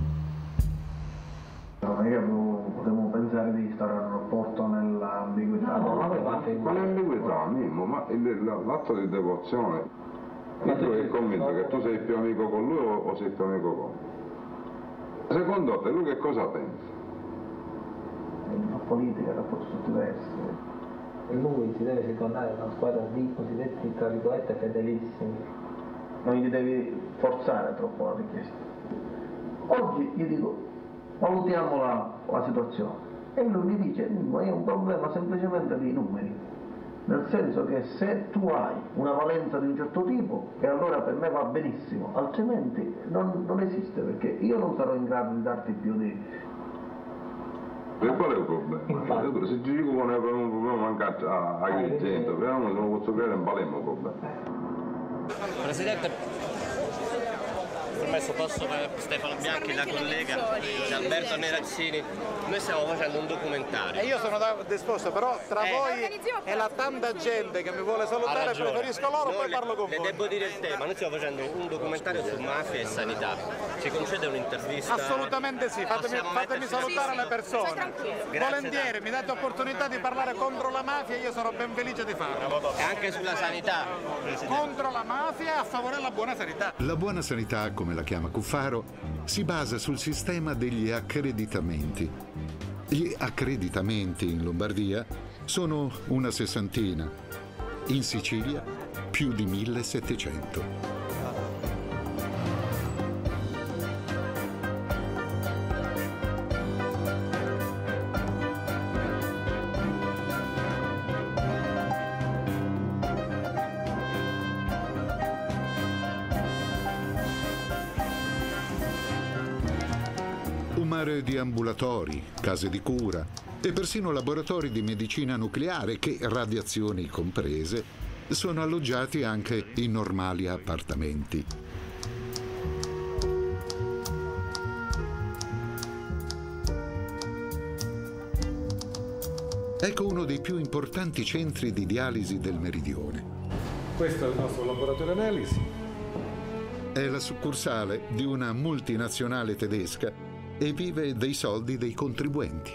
Non è che potevo pensare di stare a rapporto nell'ambiguità. No, ma l'ambiguità, Mimmo, ma l'atto di devozione, tu sei convinto che tu sei più amico con lui o sei più amico con lui? Secondo te lui che cosa pensa? La politica è rapporto tutti diversi. E lui si deve circondare una squadra di cosiddetti, tra virgolette, fedelissimi. Non gli devi forzare troppo la richiesta. Oggi gli dico, valutiamo la situazione. E lui mi dice, ma è un problema semplicemente di numeri. Nel senso che se tu hai una valenza di un certo tipo, e allora per me va benissimo, altrimenti non esiste, perché io non sarò in grado di darti più di... E qual è il problema? Se ci dico che non è un problema mancato a gente, vediamo se non posso creare un balemo problema. Presidente, permesso posso per Stefano Bianchi, la collega di Alberto Nerazzini. Noi stiamo facendo un documentario. E io sono disposto, però tra voi e la tanta gente che mi vuole salutare preferisco loro, poi parlo con voi. Le devo dire il tema, noi stiamo facendo un documentario su mafia e sanità. Ci concede un'intervista? Assolutamente sì, fatemi salutare le persone. Volentieri, mi date opportunità di parlare contro la mafia e io sono ben felice di farlo. E anche sulla sanità. Contro la mafia e a favore della buona sanità. La buona sanità, come la chiama Cuffaro, si basa sul sistema degli accreditamenti. Gli accreditamenti in Lombardia sono una sessantina, in Sicilia più di 1700. Un mare di ambulatori, case di cura e persino laboratori di medicina nucleare che, radiazioni comprese, sono alloggiati anche in normali appartamenti. Ecco uno dei più importanti centri di dialisi del Meridione. Questo è il nostro laboratorio analisi. È la succursale di una multinazionale tedesca e vive dei soldi dei contribuenti.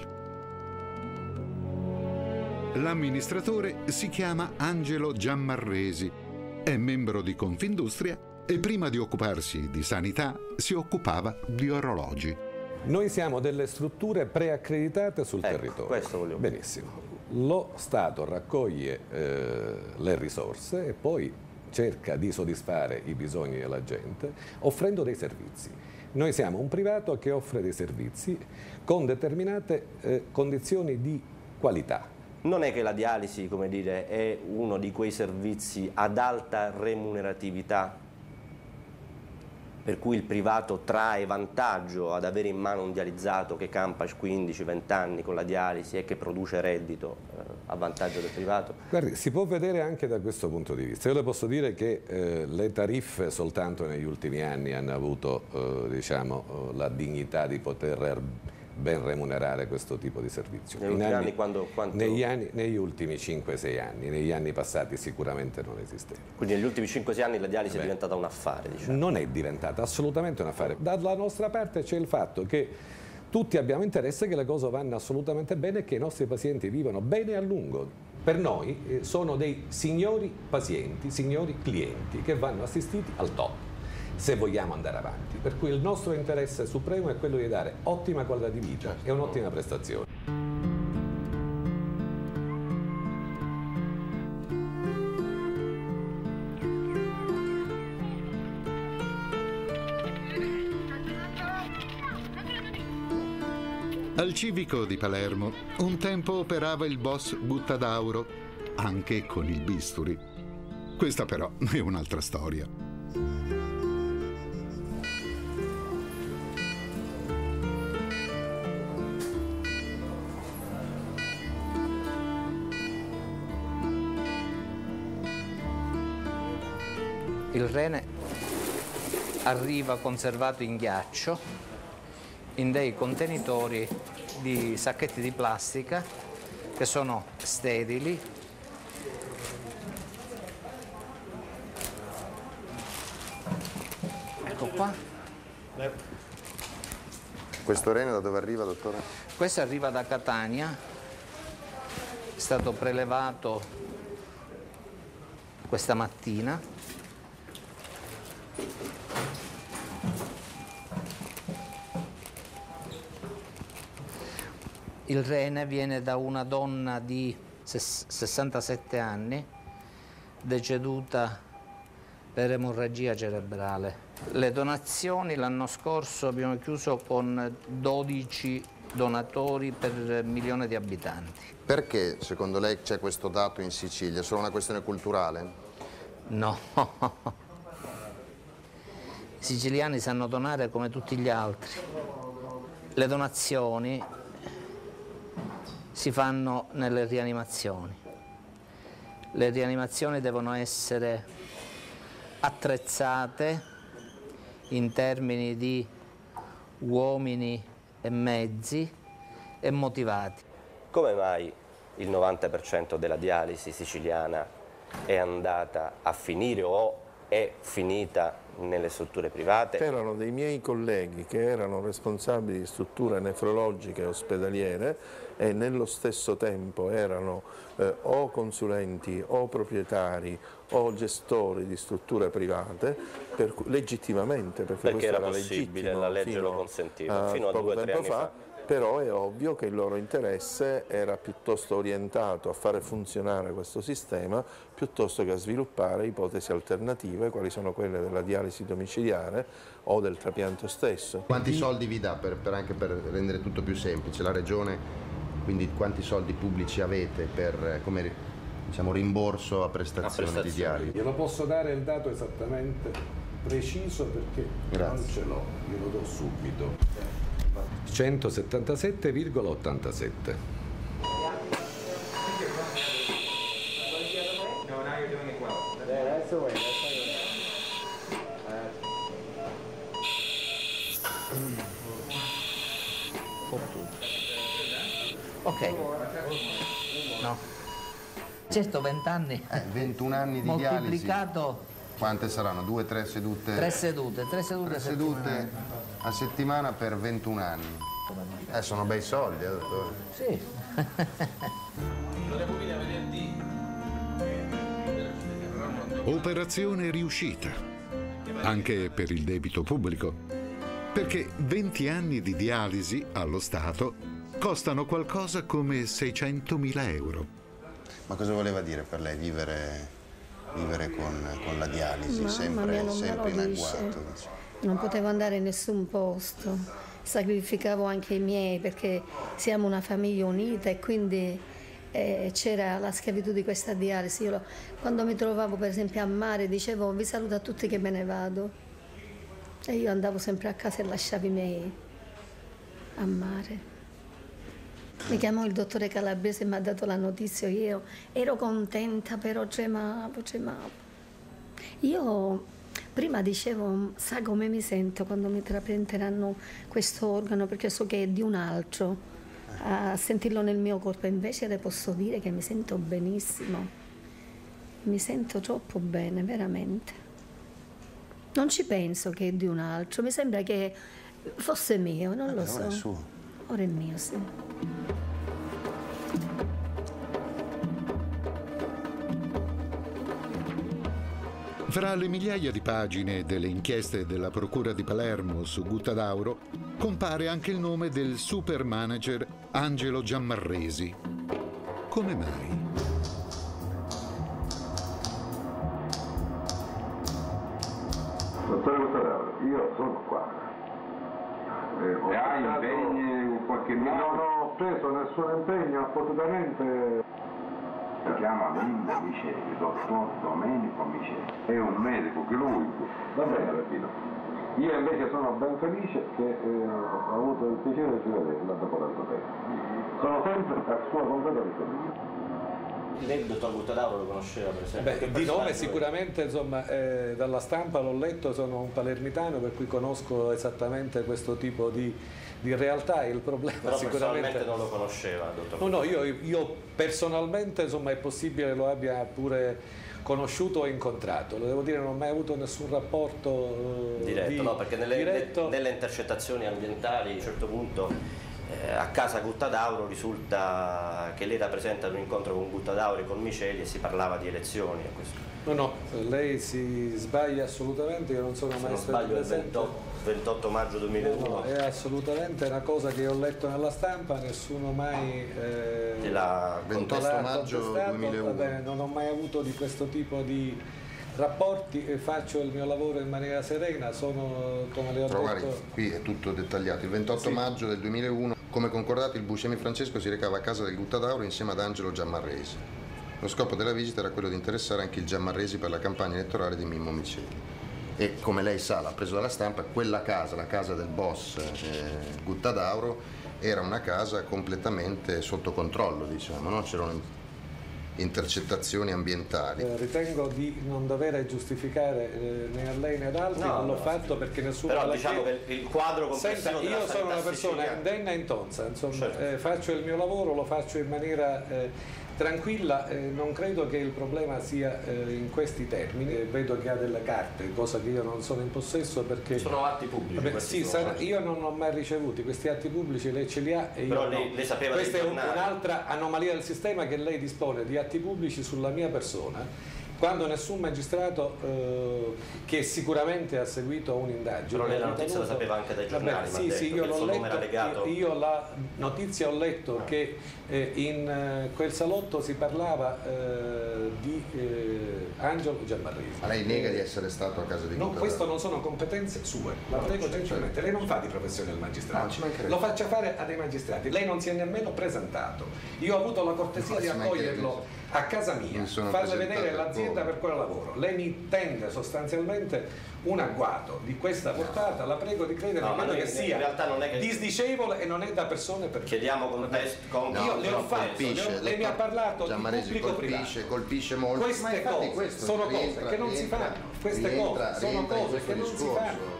L'amministratore si chiama Angelo Giammarresi, è membro di Confindustria e prima di occuparsi di sanità si occupava di orologi. Noi siamo delle strutture preaccreditate sul territorio. Questo voglio. Benissimo. Lo Stato raccoglie le risorse e poi cerca di soddisfare i bisogni della gente offrendo dei servizi. Noi siamo un privato che offre dei servizi con determinate condizioni di qualità. Non è che la dialisi, come dire, è uno di quei servizi ad alta remuneratività per cui il privato trae vantaggio ad avere in mano un dializzato che campa 15-20 anni con la dialisi e che produce reddito a vantaggio del privato? Guardi, si può vedere anche da questo punto di vista. Io le posso dire che le tariffe soltanto negli ultimi anni hanno avuto diciamo, la dignità di poter ben remunerare questo tipo di servizio. Negli ultimi 5-6 anni, negli anni passati sicuramente non esisteva. Quindi negli ultimi 5-6 anni la dialisi è diventata un affare, diciamo. Non è diventata assolutamente un affare. Dalla nostra parte c'è il fatto che tutti abbiamo interesse che le cose vanno assolutamente bene e che i nostri pazienti vivano bene a lungo. Per noi sono dei signori pazienti, signori clienti che vanno assistiti al top, se vogliamo andare avanti. Per cui il nostro interesse supremo è quello di dare ottima qualità di vita e un'ottima prestazione. Al civico di Palermo un tempo operava il boss Guttadauro, anche con il bisturi. Questa però è un'altra storia. Il rene arriva conservato in ghiaccio in dei contenitori di sacchetti di plastica che sono sterili. Ecco qua. Questo rene da dove arriva, dottore? Questo arriva da Catania, è stato prelevato questa mattina. Il rene viene da una donna di 67 anni, deceduta per emorragia cerebrale. Le donazioni l'anno scorso abbiamo chiuso con 12 donatori per 1 milione di abitanti. Perché secondo lei c'è questo dato in Sicilia? È solo una questione culturale? No. I siciliani sanno donare come tutti gli altri. Le donazioni si fanno nelle rianimazioni. Le rianimazioni devono essere attrezzate in termini di uomini e mezzi e motivati. Come mai il 90% della dialisi siciliana è andata a finire o è finita nelle strutture private? C'erano dei miei colleghi che erano responsabili di strutture nefrologiche ospedaliere e nello stesso tempo erano o consulenti o proprietari o gestori di strutture private, legittimamente, perché questo era possibile, la legge lo consentiva, fino a 2 o 3 anni fa. Però è ovvio che il loro interesse era piuttosto orientato a fare funzionare questo sistema piuttosto che a sviluppare ipotesi alternative, quali sono quelle della dialisi domiciliare o del trapianto stesso. Quanti soldi vi dà, anche per rendere tutto più semplice, la Regione? Quindi quanti soldi pubblici avete per come diciamo, rimborso a prestazione di dialisi? Glielo posso dare il dato esattamente preciso perché non ce l'ho, glielo do subito. 177,87. Ok. No. Certo, 20 anni. 21 anni di moltiplicato dialisi. Quante saranno? 2-3 sedute? 3 sedute. 3 sedute a settimana per 21 anni. Sono bei soldi, dottore. Sì. Operazione riuscita, anche per il debito pubblico, perché 20 anni di dialisi allo Stato costano qualcosa come 600.000 euro. Ma cosa voleva dire per lei vivere con la dialisi, sempre in agguato? Non potevo andare in nessun posto, sacrificavo anche i miei perché siamo una famiglia unita e quindi c'era la schiavitù di questa dialisi. Quando mi trovavo per esempio a mare dicevo vi saluto a tutti che me ne vado e io andavo sempre a casa e lasciavo i miei a mare. Mi chiamò il dottore Calabrese e mi ha dato la notizia, io ero contenta però tremavo. Io prima dicevo, sa come mi sento quando mi traplanteranno questo organo, perché so che è di un altro, a sentirlo nel mio corpo. Invece le posso dire che mi sento benissimo, mi sento troppo bene, veramente. Non ci penso che è di un altro, mi sembra che fosse mio, non lo so. Ora è suo. Ora è mio, sì. Fra le migliaia di pagine delle inchieste della Procura di Palermo su Guttadauro compare anche il nome del super manager Angelo Giammarresi. Come mai? Dottore Guttadauro, io sono qua. E hai impegni in qualche modo? Non ho preso nessun impegno, assolutamente. Si chiama Mimmo Miceli, dottor Domenico Miceli. È un medico che lui... Va bene, Peppino. Io invece sono ben felice che ho avuto il piacere di vederla dopo tanto tempo. Sono sempre a sua completa disposizione. Lei il dottor Guttadauro lo conosceva per esempio? Di nome sicuramente, insomma, dalla stampa l'ho letto, sono un palermitano per cui conosco esattamente questo tipo di realtà. Il problema però sicuramente personalmente non lo conosceva, dottor? No, io personalmente, insomma, è possibile lo abbia pure conosciuto o incontrato. Lo devo dire, non ho mai avuto nessun rapporto diretto, no, perché nelle intercettazioni ambientali a un certo punto a casa Guttadauro risulta che lei era presente ad un incontro con Guttadauro e con Miceli e si parlava di elezioni. No, lei si sbaglia assolutamente, io non sono mai stato presente. 28 maggio 2001. No, è assolutamente una cosa che ho letto nella stampa, nessuno mai 28 maggio 2001. Vabbè, non ho mai avuto di questo tipo di rapporti e faccio il mio lavoro in maniera serena, sono, come le ho detto... Guardi, qui è tutto dettagliato. Il 28 maggio del 2001, come concordato, il Buscemi Francesco si recava a casa del Guttadauro insieme ad Angelo Giammarresi. Lo scopo della visita era quello di interessare anche il Giammarresi per la campagna elettorale di Mimmo Miceli. E come lei sa, l'ha preso dalla stampa, quella casa, la casa del boss Guttadauro, era una casa completamente sotto controllo, diciamo, no? C'erano intercettazioni ambientali. Ritengo di non dover giustificare né a lei né ad altri, non l'ho fatto perché nessuno... Però diciamo che il quadro complessivo io sono una persona indenna e intonsa, insomma, certo. Faccio il mio lavoro, lo faccio in maniera tranquilla, non credo che il problema sia in questi termini. Vedo che ha delle carte, cosa che io non sono in possesso perché... Sono atti pubblici. Sì, io non ho mai ricevuti questi atti pubblici, lei ce li ha e io però no. lei sapeva. Questa è un'altra anomalia del sistema, che lei dispone di atti pubblici sulla mia persona, quando nessun magistrato che sicuramente ha seguito un'indagine. Però lei la notizia la sapeva anche dai giornali. Sì, io l'ho letto. Io la notizia ho letto che in quel salotto si parlava di Angelo Giammarresi. Ma lei nega di essere stato a casa di Guttadauro? No, questo non sono competenze sue. La prego gentilmente, lei non fa di professione il magistrato. No, ci mancherebbe. Lo faccia fare a dei magistrati. Lei non si è nemmeno presentato. Io ho avuto la cortesia di accoglierlo a casa mia, farle vedere l'azienda per quale lavoro. Lei mi tende sostanzialmente un agguato di questa portata, la prego di credere che sia in realtà non è che disdicevole e non è da persone per chiediamo io le ho fatto, lei mi ha parlato di pubblico privato, colpisce molto. Queste cose sono cose che non si fanno, queste cose sono cose che non si fanno.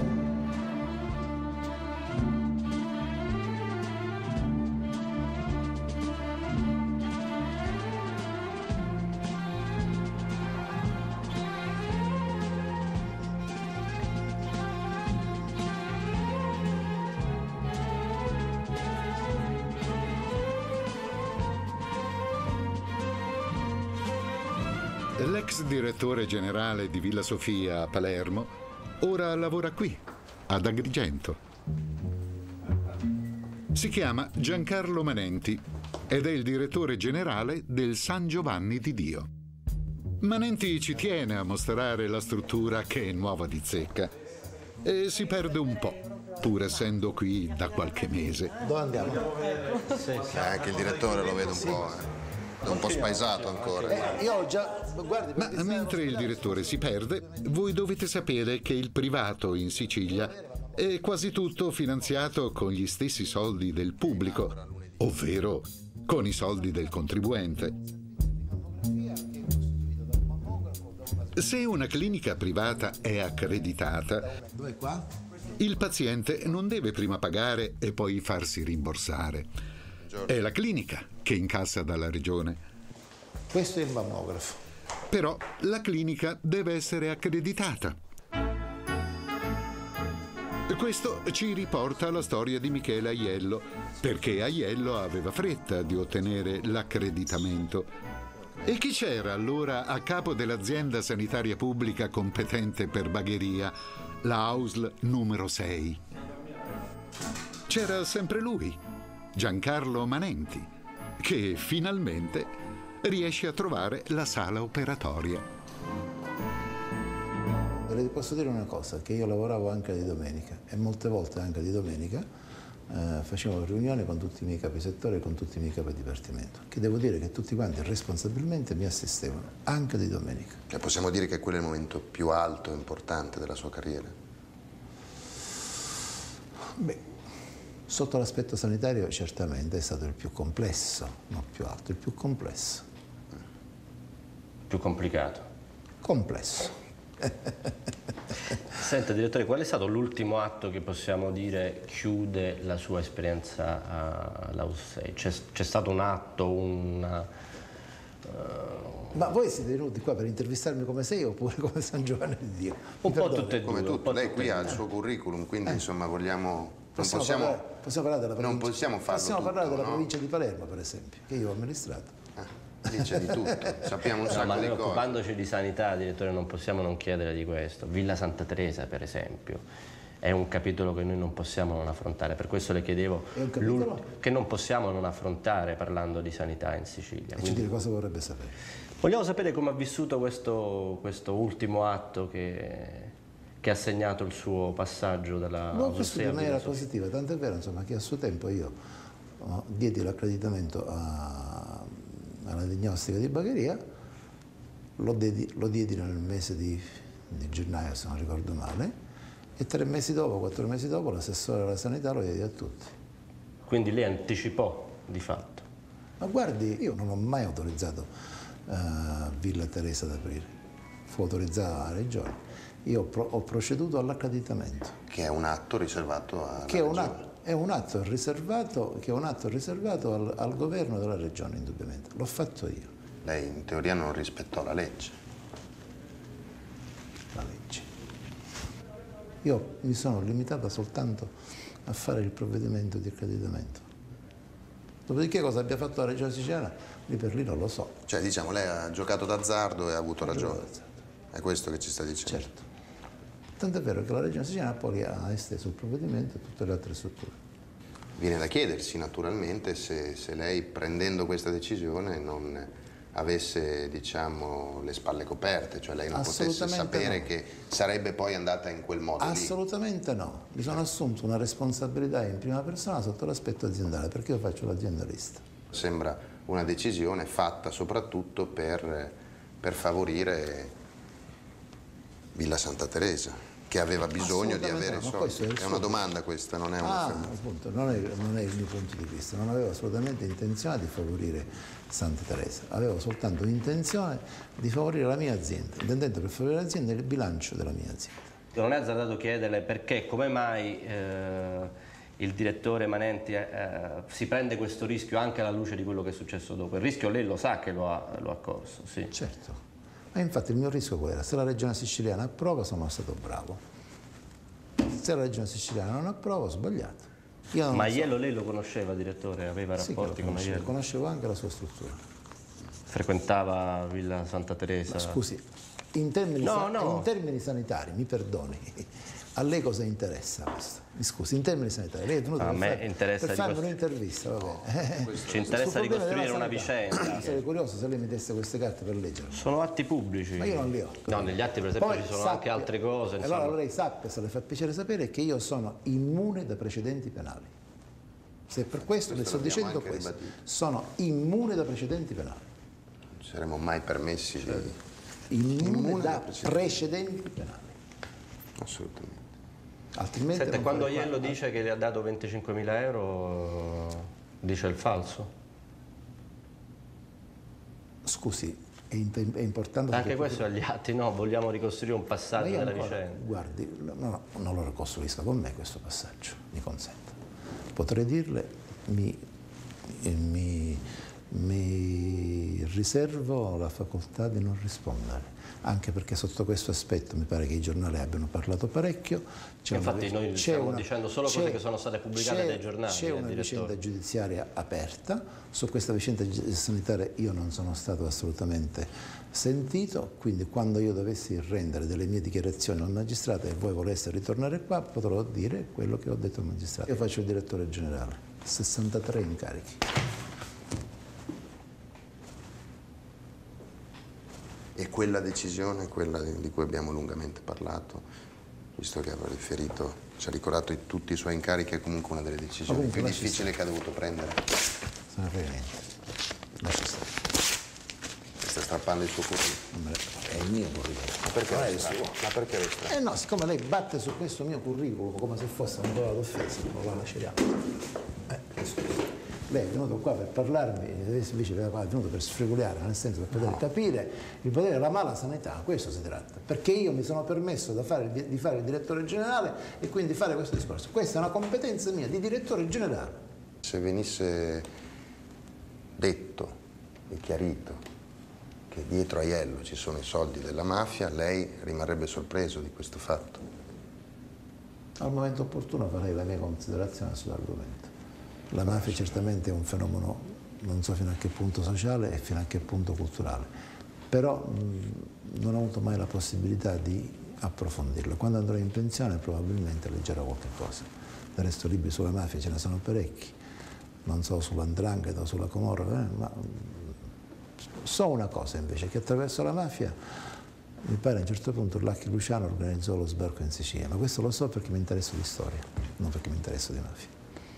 L'ex direttore generale di Villa Sofia a Palermo ora lavora qui, ad Agrigento. Si chiama Giancarlo Manenti ed è il direttore generale del San Giovanni di Dio. Manenti ci tiene a mostrare la struttura che è nuova di zecca e si perde un po', pur essendo qui da qualche mese. Dove andiamo? Anche il direttore lo vedo un po', è un po' spaesato ancora. Io ho già... Guardi, ma mentre il direttore si perde, voi dovete sapere che il privato in Sicilia è quasi tutto finanziato con gli stessi soldi del pubblico, ovvero con i soldi del contribuente. Se una clinica privata è accreditata, il paziente non deve prima pagare e poi farsi rimborsare. È la clinica che incassa dalla regione. Questo è il mammografo. Però la clinica deve essere accreditata. Questo ci riporta alla storia di Michele Aiello, perché Aiello aveva fretta di ottenere l'accreditamento. E chi c'era allora a capo dell'azienda sanitaria pubblica competente per Bagheria, la AUSL numero 6? C'era sempre lui, Giancarlo Manenti, che finalmente riesce a trovare la sala operatoria. Le posso dire una cosa, che io lavoravo anche di domenica e molte volte anche di domenica facevo riunioni con tutti i miei capi settore e con tutti i miei capi dipartimento, che devo dire che tutti quanti responsabilmente mi assistevano, anche di domenica. Cioè, possiamo dire che quello è il momento più alto e importante della sua carriera? Beh, sotto l'aspetto sanitario certamente è stato il più complesso, non più alto, il più complesso. Più complicato? Complesso. Senta, direttore, qual è stato l'ultimo atto che possiamo dire chiude la sua esperienza all'AUSL 6? C'è stato un atto, Ma voi siete venuti qua per intervistarmi come sei oppure come San Giovanni di Dio? Un po' tutte e come due. tutto. Lei qui ha il suo curriculum, quindi insomma vogliamo... Possiamo parlare della provincia, non possiamo farlo possiamo tutto, parlare della no? provincia di Palermo, per esempio, che io ho amministrato. Lì c'è di tutto, sappiamo un sacco ma di noi cose. occupandoci di sanità, direttore, non possiamo non chiedere di questo. Villa Santa Teresa, per esempio, è un capitolo che noi non possiamo non affrontare. Per questo le chiedevo che non possiamo non affrontare parlando di sanità in Sicilia. E ci dire cosa vorrebbe sapere? Vogliamo sapere come ha vissuto questo ultimo atto che ha segnato il suo passaggio dalla... L'ho vissuto in maniera positiva, tant'è vero insomma, che a suo tempo io diedi l'accreditamento alla diagnostica di Bagheria, lo diedi nel mese di gennaio, se non ricordo male, e 3 mesi dopo, 4 mesi dopo, l'assessore alla sanità lo diedi a tutti. Quindi lei anticipò di fatto? Ma guardi, io non ho mai autorizzato Villa Teresa ad aprire, fu autorizzata dalla regione. Io ho proceduto all'accreditamento. Che è un atto riservato alla regione. È un atto riservato al governo della regione, indubbiamente. L'ho fatto io. Lei in teoria non rispettò la legge. La legge. Io mi sono limitata soltanto a fare il provvedimento di accreditamento. Dopodiché cosa abbia fatto la regione siciliana, lì per lì non lo so. Cioè, diciamo, lei ha giocato d'azzardo e ha avuto ragione. È questo che ci sta dicendo? Certo. Tant'è vero che la regione siciliana poi ha esteso il provvedimento a tutte le altre strutture. Viene da chiedersi naturalmente se lei, prendendo questa decisione, non avesse, diciamo, le spalle coperte, cioè lei non potesse sapere che sarebbe poi andata in quel modo lì. Assolutamente no. Mi sono assunto una responsabilità in prima persona sotto l'aspetto aziendale, perché io faccio l'aziendalista. Sembra una decisione fatta soprattutto per favorire Villa Santa Teresa, che aveva bisogno di avere soldi. È una domanda questa, non è un'affermazione. Appunto, non è il mio punto di vista. Non avevo assolutamente intenzione di favorire Santa Teresa, avevo soltanto l'intenzione di favorire la mia azienda, intendendo per favorire l'azienda il bilancio della mia azienda. Non è azzardato chiederle perché, come mai il direttore Manenti si prende questo rischio anche alla luce di quello che è successo dopo. Il rischio lei lo sa che lo ha corso, sì. Certo. Ma infatti il mio rischio qual era? Se la regione siciliana approva sono stato bravo, se la regione siciliana non approva ho sbagliato. Ma Aiello lei lo conosceva, direttore? Aveva rapporti con Aiello? Conoscevo anche la sua struttura. Frequentava Villa Santa Teresa? Ma scusi, in termini sanitari, mi perdoni, A lei cosa interessa questo? Mi scusi, in termini sanitari, lei è venuto per farmi un'intervista, va bene. Ci interessa ricostruire una vicenda. Sarei curioso se lei mi desse queste carte per leggere. Sono atti pubblici. Ma io non li ho. No, negli atti per esempio Poi ci sono anche altre cose. Allora lei sappia, se le fa piacere sapere, che io sono immune da precedenti penali. Se per questo le sto dicendo questo, sono immune da precedenti penali. Non ci saremmo mai permessi di... Immune da precedenti penali. Assolutamente. Altrimenti sente, quando Aiello dice che le ha dato 25.000 euro, dice il falso? Scusi, è importante... Anche questo agli atti, no? Vogliamo ricostruire un passaggio della vicenda. Guardi, no, non lo ricostruisca con me questo passaggio, mi consenta. Potrei dirle, mi riservo la facoltà di non rispondere, anche perché sotto questo aspetto mi pare che i giornali abbiano parlato parecchio. Infatti noi stiamo dicendo solo cose che sono state pubblicate dai giornali. C'è una vicenda giudiziaria aperta, su questa vicenda sanitaria io non sono stato assolutamente sentito, quindi quando io dovessi rendere delle mie dichiarazioni al magistrato e voi voleste ritornare qua, potrò dire quello che ho detto al magistrato. Io faccio il direttore generale, 63 incarichi. E quella decisione, quella di cui abbiamo lungamente parlato, visto che aveva riferito, ci ha ricordato di tutti i suoi incarichi, è comunque una delle decisioni più difficili che ha dovuto prendere. Se ne frega niente. Lascia stare. Sta strappando il suo curriculum. È il mio curriculum. Ma perché non è il suo? Ma perché lo strappa? No, siccome lei batte su questo mio curriculum come se fosse una parola d'offesa, non la lascerà. Lei è venuto qua per parlarmi, invece è venuto per sfreguliare, nel senso per poter capire il potere della mala sanità, questo si tratta. Perché io mi sono permesso di fare il direttore generale e quindi fare questo discorso. Questa è una competenza mia di direttore generale. Se venisse detto e chiarito che dietro Aiello ci sono i soldi della mafia, lei rimarrebbe sorpreso di questo fatto? Al momento opportuno farei la mia considerazione sull'argomento. La mafia certamente è un fenomeno, non so fino a che punto sociale e fino a che punto culturale, però non ho avuto mai la possibilità di approfondirlo. Quando andrò in pensione probabilmente leggerò qualche cosa. Del resto libri sulla mafia ce ne sono parecchi, non so sull''ndrangheta o sulla Camorra, ma so una cosa invece, che attraverso la mafia, mi pare a un certo punto Lucky Luciano organizzò lo sbarco in Sicilia, ma questo lo so perché mi interesso di storia, non perché mi interesso di mafia.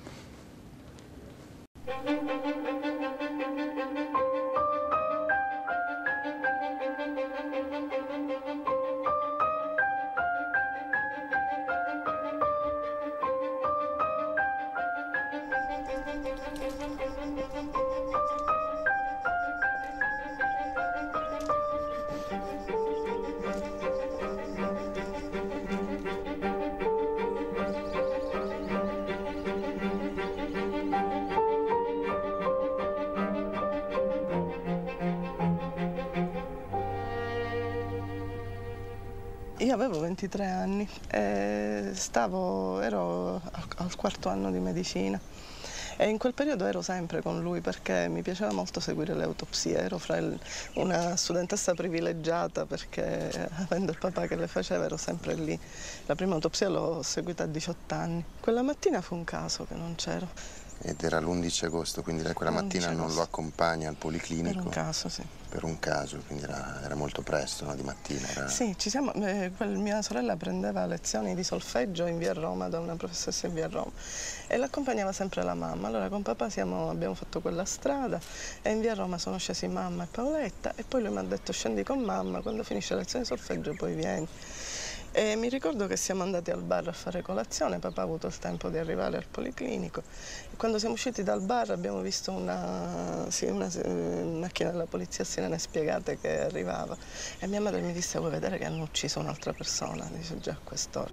Io avevo 23 anni e ero al quarto anno di medicina e in quel periodo ero sempre con lui perché mi piaceva molto seguire le autopsie, ero una studentessa privilegiata perché avendo il papà che le faceva ero sempre lì. La prima autopsia l'ho seguita a 18 anni. Quella mattina fu un caso che non c'ero. Ed era l'11 agosto, quindi lei quella mattina non lo accompagna al policlinico? Per un caso, sì. Per un caso, quindi era molto presto, no? Di mattina? Sì, mia sorella prendeva lezioni di solfeggio in via Roma, da una professoressa in via Roma, e l'accompagnava sempre la mamma. Allora con papà abbiamo fatto quella strada e in via Roma sono scesi mamma e Paoletta e poi lui mi ha detto scendi con mamma, quando finisce la lezione di solfeggio poi vieni. E mi ricordo che siamo andati al bar a fare colazione, papà ha avuto il tempo di arrivare al policlinico e quando siamo usciti dal bar abbiamo visto una macchina della polizia a sirene spiegate che arrivava e mia madre mi disse vuoi vedere che hanno ucciso un'altra persona? Dice già a quest'ora.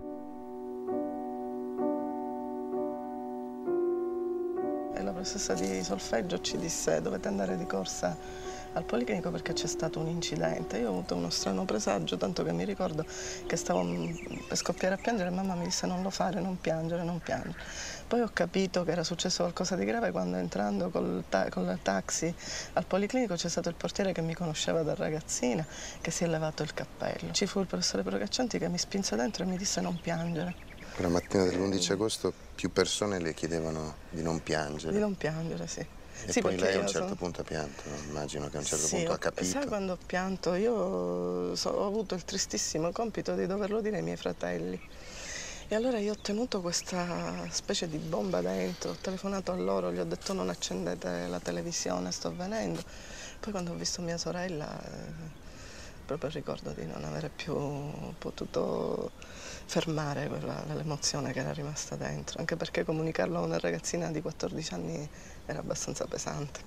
E la professoressa di solfeggio ci disse dovete andare di corsa al Policlinico perché c'è stato un incidente. Io ho avuto uno strano presagio, tanto che mi ricordo che stavo per scoppiare a piangere e mamma mi disse non lo fare, non piangere, non piangere. Poi ho capito che era successo qualcosa di grave quando entrando con il taxi al Policlinico c'è stato il portiere che mi conosceva da ragazzina, che si è levato il cappello. Ci fu il professore Procaccianti che mi spinse dentro e mi disse non piangere. La mattina dell'11 agosto più persone le chiedevano di non piangere. Di non piangere, sì. E sì, poi lei a un certo punto ha pianto, immagino che a un certo punto ha capito. Sai quando ho pianto? Io ho avuto il tristissimo compito di doverlo dire ai miei fratelli. E allora io ho tenuto questa specie di bomba dentro, ho telefonato a loro, gli ho detto non accendete la televisione, sto venendo. Poi quando ho visto mia sorella, proprio ricordo di non avere più potuto fermare l'emozione che era rimasta dentro, anche perché comunicarlo a una ragazzina di 14 anni era abbastanza pesante.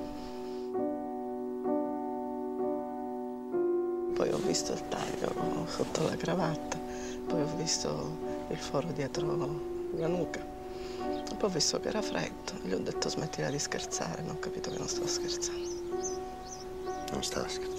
Poi ho visto il taglio sotto la cravatta, poi ho visto il foro dietro la nuca, e poi ho visto che era freddo, gli ho detto smettila di scherzare, ma ho capito che non stavo scherzando. Non stava scherzando.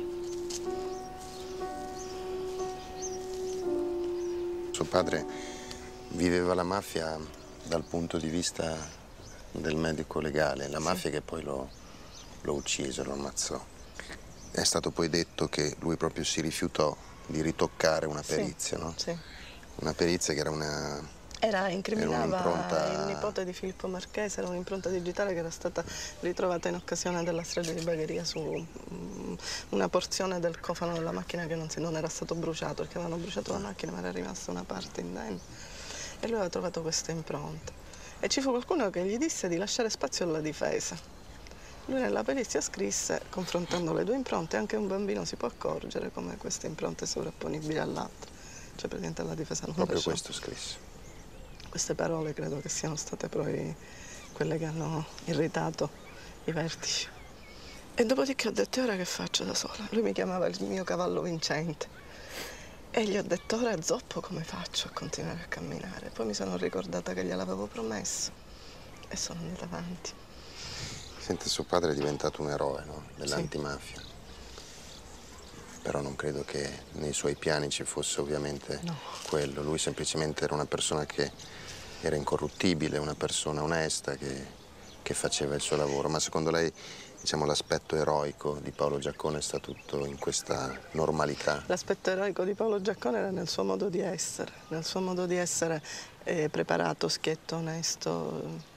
Suo padre viveva la mafia dal punto di vista del medico legale, la mafia che poi lo uccise, lo ammazzò. È stato poi detto che lui proprio si rifiutò di ritoccare una perizia, no? Sì. Una perizia che era incriminava il nipote di Filippo Marchese, era un'impronta digitale che era stata ritrovata in occasione della strage di Bagheria su una porzione del cofano della macchina che non era stato bruciato, perché avevano bruciato la macchina ma era rimasta una parte indenne. E lui aveva trovato questa impronta. E ci fu qualcuno che gli disse di lasciare spazio alla difesa. Lui nella perizia scrisse, confrontando le due impronte, anche un bambino si può accorgere come queste impronte sovrapponibili all'altra. Cioè praticamente la difesa non proprio lasciò. questo scrisse. Queste parole credo che siano state poi quelle che hanno irritato i vertici. E dopodiché ho detto, ora che faccio da sola? Lui mi chiamava il mio cavallo vincente. E gli ho detto, ora zoppo come faccio a continuare a camminare? Poi mi sono ricordata che gliel'avevo promesso e sono andata avanti. Sente, suo padre è diventato un eroe, no? Dell'antimafia. Però non credo che nei suoi piani ci fosse ovviamente quello. Lui semplicemente era una persona che era incorruttibile, una persona onesta che faceva il suo lavoro. Ma secondo lei, diciamo, l'aspetto eroico di Paolo Giaccone sta tutto in questa normalità? L'aspetto eroico di Paolo Giaccone era nel suo modo di essere preparato, schietto, onesto.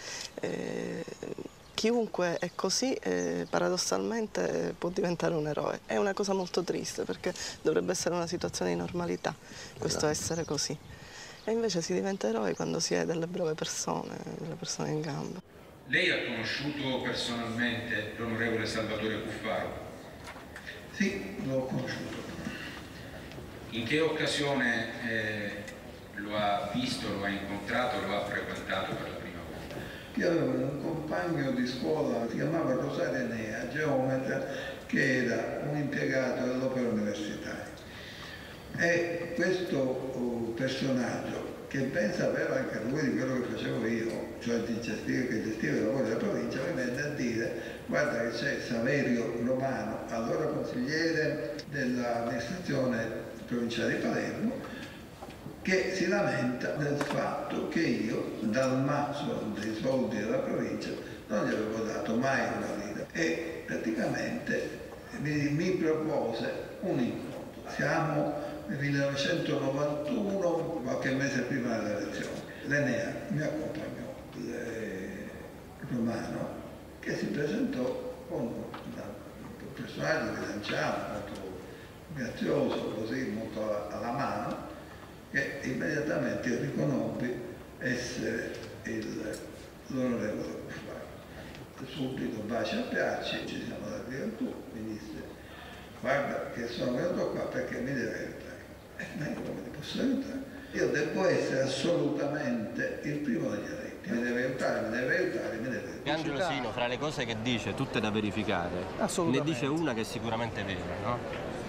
Chiunque è così, paradossalmente, può diventare un eroe. È una cosa molto triste, perché dovrebbe essere una situazione di normalità, questo essere così. E invece si diventa eroi quando si è delle brave persone, delle persone in gamba. Lei ha conosciuto personalmente l'onorevole Salvatore Cuffaro? Sì, l'ho conosciuto. In che occasione lo ha visto, lo ha incontrato, lo ha frequentato per la prima volta? Io avevo un compagno di scuola, si chiamava Rosario Enea, geometra, che era un impiegato dell'opera universitaria. E questo personaggio, che ben sapeva anche lui di quello che facevo io, cioè che gestiva i lavori della provincia, mi venne a dire: guarda che c'è Saverio Romano, allora consigliere dell'amministrazione provinciale di Palermo, che si lamenta del fatto che io dal mazzo dei soldi della provincia non gli avevo dato mai una lira. E praticamente mi propose un incontro. Siamo nel 1991, qualche mese prima delle elezioni. L'Enea mi accompagnò, Romano, che si presentò con un personaggio di Lanciano, molto grazioso, così molto alla mano, che immediatamente io riconobbi essere l'onorevole Cuffaro. Subito baci a piacci, ci siamo dati al tu, mi disse: guarda che sono venuto qua perché mi deve aiutare. Ma io come ti posso aiutare? Io devo essere assolutamente il primo degli eletti. Mi deve aiutare, mi deve aiutare, mi deve aiutare. Angelo Sino, fra le cose che dice, tutte da verificare, ne dice una che è sicuramente vera, no?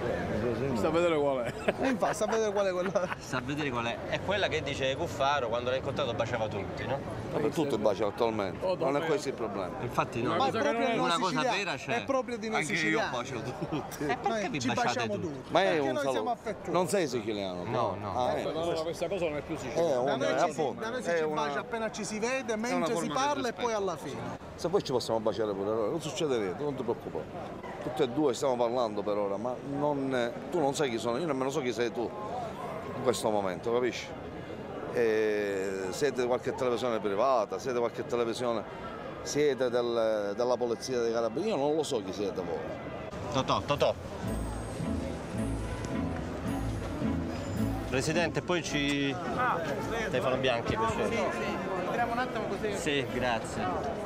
Sta a vedere qual è. Infatti, sta a vedere qual è quella. Sta a vedere qual è. È quella che dice Cuffaro quando l'ha incontrato baciava tutti, no? Vabbè, tutto bacia attualmente. Non è questo il problema. Infatti no. Una cosa vera c'è. È proprio di noi siciliani. Anche io bacio tutti. Perché vi baciamo tutti? Ma è perché un noi siamo saluto. affettuosi. Non sei siciliano? No. Allora questa cosa non è più siciliana. Da noi si bacia appena ci si vede, mentre si parla e poi alla fine. Se poi ci possiamo baciare pure allora, non succede niente, non ti preoccupare. Tutti e due stiamo parlando per ora, ma tu non sai chi sono, io nemmeno so chi sei tu in questo momento, capisci? Siete di qualche televisione privata, siete qualche televisione, siete della polizia dei Carabinieri, io non lo so chi siete voi. Totò. Presidente, poi ci... Stefano Bianchi, piacere. Sì, entriamo un attimo così. Sì, grazie.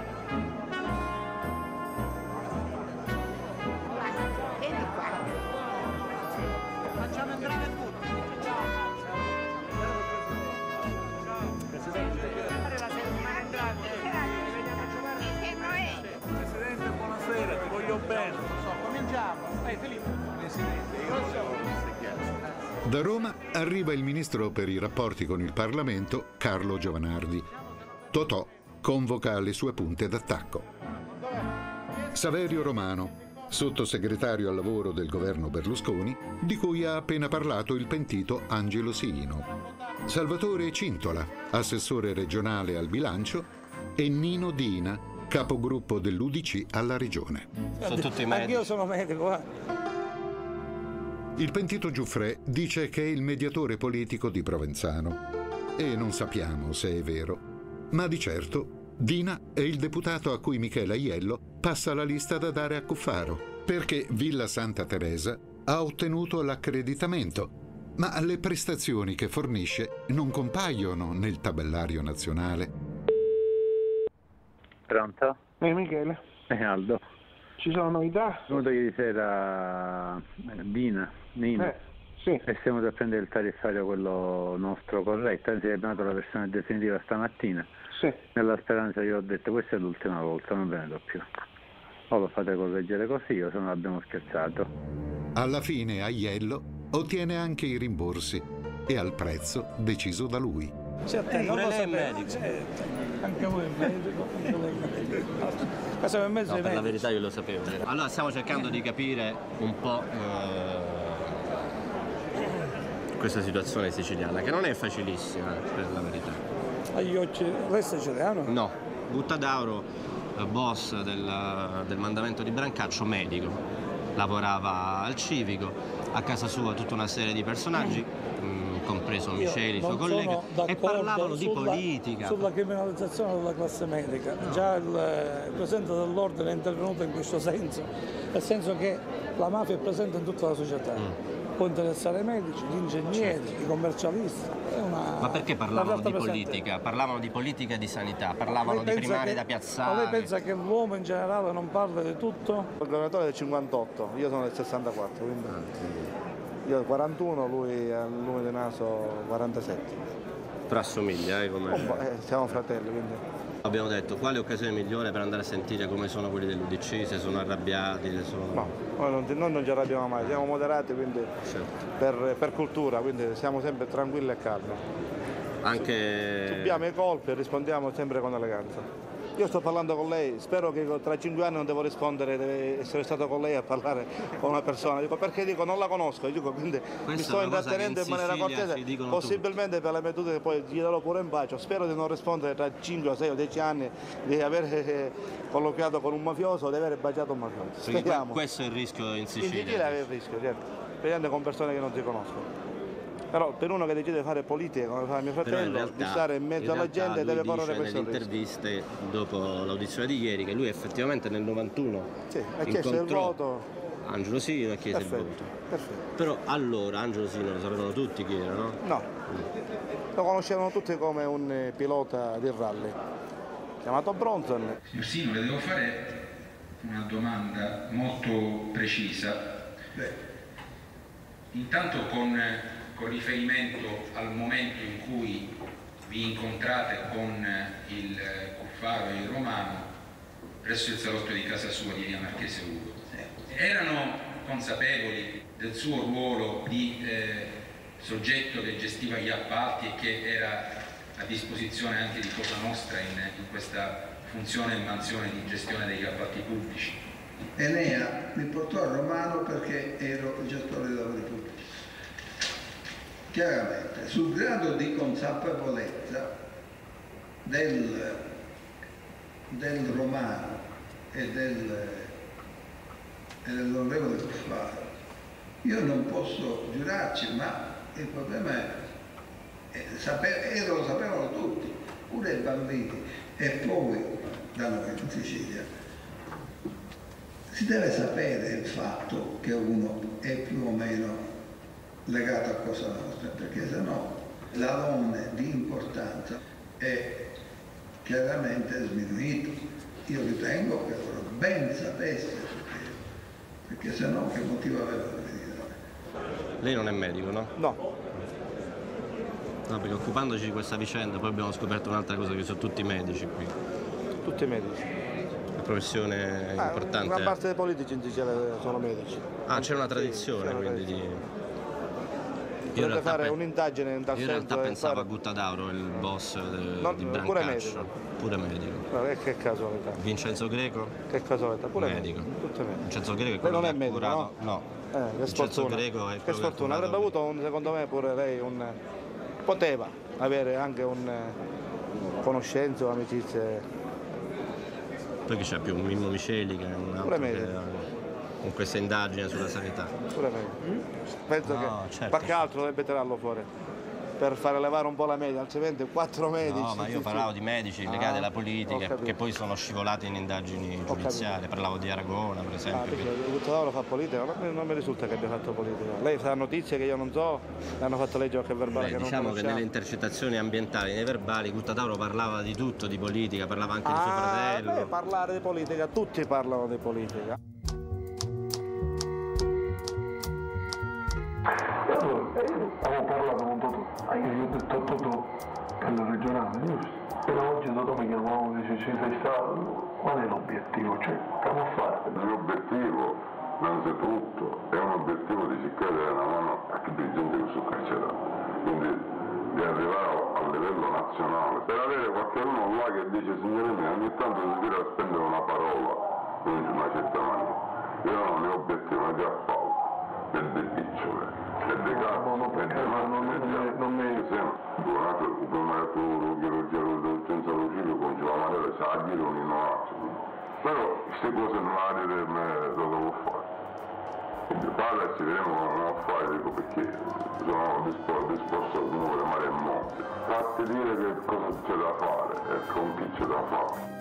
Presidente, buonasera, ti voglio bene. Cominciamo. Filippo. Da Roma arriva il ministro per i rapporti con il Parlamento, Carlo Giovanardi. Totò convoca le sue punte d'attacco. Saverio Romano, sottosegretario al lavoro del governo Berlusconi, di cui ha appena parlato il pentito Angelo Siino. Salvatore Cintola, assessore regionale al bilancio, e Nino Dina, capogruppo dell'UDC alla regione. Sono tutti medici. Anch'io sono medico. Il pentito Giuffrè dice che è il mediatore politico di Provenzano. E non sappiamo se è vero. Ma di certo Dina è il deputato a cui Michela Aiello passa la lista da dare a Cuffaro, perché Villa Santa Teresa ha ottenuto l'accreditamento, ma le prestazioni che fornisce non compaiono nel tabellario nazionale. Pronto? Michele. Aldo. Ci sono novità? È venuto ieri sera Nino. Sì. E siamo a prendere il tariffario, quello nostro corretto, anzi abbiamo dato la versione definitiva stamattina. Sì. Nella speranza io ho detto questa è l'ultima volta, non ve ne do più. O lo fate correggere così o se no abbiamo scherzato. Alla fine Aiello ottiene anche i rimborsi e al prezzo deciso da lui. Pure lei è medico. Anche voi è medico. Per la verità io lo sapevo. Allora stiamo cercando di capire un po' questa situazione siciliana, che non è facilissima per la verità. Agli occhi, lei è siciliano? No, Buttadauro, boss del mandamento di Brancaccio, medico, lavorava al civico, a casa sua tutta una serie di personaggi, compreso Miceli, suo collega, e parlavano di politica. Sulla criminalizzazione della classe medica, già il Presidente dell'Ordine è intervenuto in questo senso, nel senso che la mafia è presente in tutta la società. Può interessare i medici, gli ingegneri, i commercialisti. Ma perché parlavano di politica? Parlavano di politica e di sanità, parlavano di primari da piazzare. Ma lei pensa che l'uomo in generale non parla di tutto? Il governatore è del 58, io sono del 64, quindi io 41, lui ha il lume di naso 47. Però assomiglia, come... siamo fratelli, quindi... Abbiamo detto, quale occasione migliore per andare a sentire come sono quelli dell'UDC, se sono arrabbiati, se sono... No, noi non ci arrabbiamo mai, siamo moderati, quindi per cultura, quindi siamo sempre tranquilli e calmi. Anche... Subiamo i colpi e rispondiamo sempre con eleganza. Io sto parlando con lei, spero che tra 5 anni non devo rispondere, deve essere stato con lei a parlare con una persona. Dico, perché dico non la conosco, dico, quindi mi sto intrattenendo in maniera cortese, possibilmente per le mie tutele poi gli darò pure in bacio. Spero di non rispondere tra 5 6 o 10 anni di aver colloquiato con un mafioso o di aver baciato un mafioso. Speriamo. Questo è il rischio in Sicilia. In Sicilia è il rischio, certo. Speriamo con persone che non si conoscono. Però per uno che decide di fare politica, come fa mio fratello, realtà, di stare in mezzo alla gente deve correre questo rischio. Nelle interviste dopo l'audizione di ieri che lui effettivamente nel 91 ha chiesto il voto. Angelo Siino ha chiesto il voto. Perfetto. Però allora Angelo Siino lo sapevano tutti chi era, no? No. Lo conoscevano tutti come un pilota di rally chiamato Bronson. Signor Siino, le devo fare una domanda molto precisa. Intanto con riferimento al momento in cui vi incontrate con il Cuffaro e il Romano presso il salotto di casa sua di via Marchese 1, erano consapevoli del suo ruolo di soggetto che gestiva gli appalti e che era a disposizione anche di Cosa Nostra in questa funzione e mansione di gestione degli appalti pubblici. Enea mi portò a Romano perché ero il gestore dei lavori pubblici. Chiaramente, sul grado di consapevolezza del Romano e dell'onorevole Cuffaro, io non posso giurarci, ma il problema è, lo sapevano tutti, pure i bambini, e poi da noi in Sicilia si deve sapere il fatto che uno è più o meno legato a Cosa Nostra, perché sennò l'alone di importanza è chiaramente sminuito. Io ritengo che loro ben sapessero, perché sennò che motivo avevano di venire da me. Lei non è medico, no? No. No, perché occupandoci di questa vicenda poi abbiamo scoperto un'altra cosa, che sono tutti medici qui. Tutti medici. La professione importante. Una parte dei politici in Sicilia sono medici. Ah, c'è una tradizione quindi di... Dovete fare un'indagine in tal senso. Io in realtà pensavo a Guttadauro, il boss di Brancaccio. Pure medico. Pure medico. Che casualità. Vincenzo Greco? Che casualità, pure medico. Tutte medico. Vincenzo Greco è lei quello non che è medico, curato... no? Che Vincenzo sfortuna. Greco è che quello sfortuna. Avrebbe avuto, secondo me, pure lei poteva avere anche conoscenze o amicizie. Poi chi c'è più? Mimmo Miceli, che è un altro che con questa indagine sulla sanità. Pure medico. Penso che certo. qualche altro dovrebbe tirarlo fuori per fare levare un po' la media, altrimenti 4 medici. No, ma io parlavo di medici legati alla politica, che poi sono scivolati in indagini giudiziarie. Parlavo di Aragona, per esempio. Guttadauro fa politica, non mi risulta che abbia fatto politica. Lei sa notizie che io non so, le hanno fatto leggere qualche verbale che non diciamo conosciamo. che nelle intercettazioni ambientali, nei verbali, Guttadauro parlava di tutto, di politica, parlava anche di suo fratello. Parlare di politica, tutti parlano di politica. Avevo parlato con Totò, io gli ho detto a Totò che è la regionale, giusto? Però oggi Totò mi chiamava e dice ci sei stato, qual è l'obiettivo? Cioè, che vuoi fare? L'obiettivo, innanzitutto, è un obiettivo di cercare di dare una mano a chi di gente che sono carcerati, quindi di arrivare a livello nazionale, per avere qualcuno là che dice signore mia, ogni tanto si tira a spendere una parola in una certa maniera. Io non ho l'obiettivo di appalto, del picciole, e dei cazzi, e dei matti, non mi sembra. Una chirurgia d'urgenza lucida con la maniera sa dire un innovato. Però queste cose non le devo fare. Quindi parla ci vedremo non fare, dico perché sono disposto a muovere mare e monte. Fatti dire che cosa c'è da fare e con chi c'è da fare.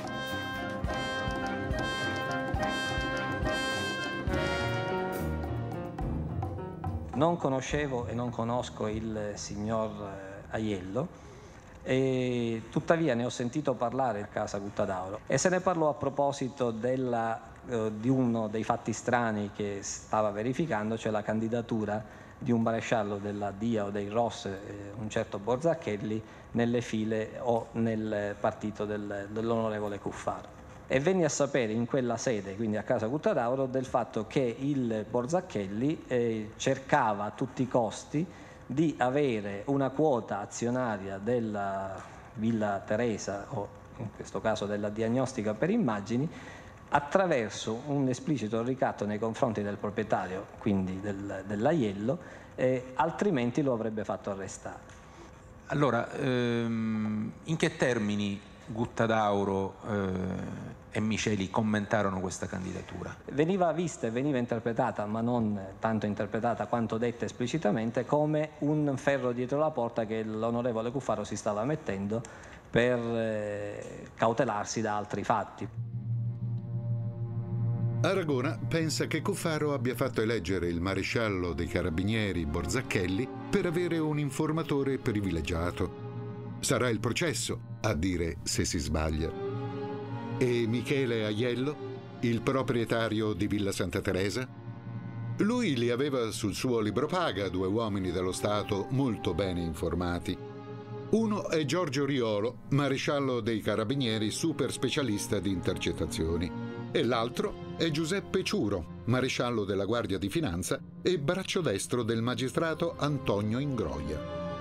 Non conoscevo e non conosco il signor Aiello, e tuttavia ne ho sentito parlare a casa Guttadauro e se ne parlò a proposito di uno dei fatti strani che stava verificando, cioè la candidatura di un maresciallo della DIA o dei ROS, un certo Borzacchelli, nelle file o nel partito dell'onorevole Cuffaro. E venni a sapere in quella sede, quindi a casa Guttadauro, del fatto che il Borzacchelli cercava a tutti i costi di avere una quota azionaria della Villa Teresa, o in questo caso della Diagnostica per Immagini, attraverso un esplicito ricatto nei confronti del proprietario, quindi dell'Aiello, altrimenti lo avrebbe fatto arrestare. Allora, in che termini Guttadauro e Miceli commentarono questa candidatura? Veniva vista e veniva interpretata, ma non tanto interpretata quanto detta esplicitamente, come un ferro dietro la porta che l'onorevole Cuffaro si stava mettendo per cautelarsi da altri fatti. Aragona pensa che Cuffaro abbia fatto eleggere il maresciallo dei carabinieri Borzacchelli per avere un informatore privilegiato. Sarà il processo a dire se si sbaglia. E Michele Aiello, il proprietario di Villa Santa Teresa? Lui li aveva sul suo libro paga 2 uomini dello Stato molto bene informati. Uno è Giorgio Riolo, maresciallo dei carabinieri super specialista di intercettazioni. E l'altro è è Giuseppe Ciuro, maresciallo della Guardia di Finanza e braccio destro del magistrato Antonio Ingroia.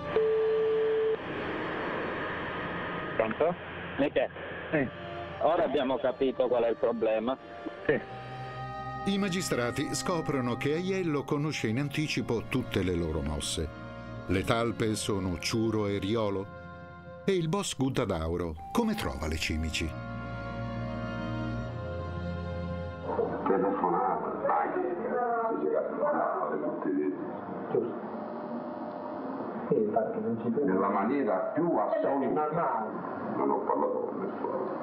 Pronto? Che? Ora abbiamo capito qual è il problema. I magistrati scoprono che Aiello conosce in anticipo tutte le loro mosse. Le talpe sono Ciuro e Riolo. E il boss Guttadauro come trova le cimici? Nella maniera più assoluta. Non ho parlato con nessuno.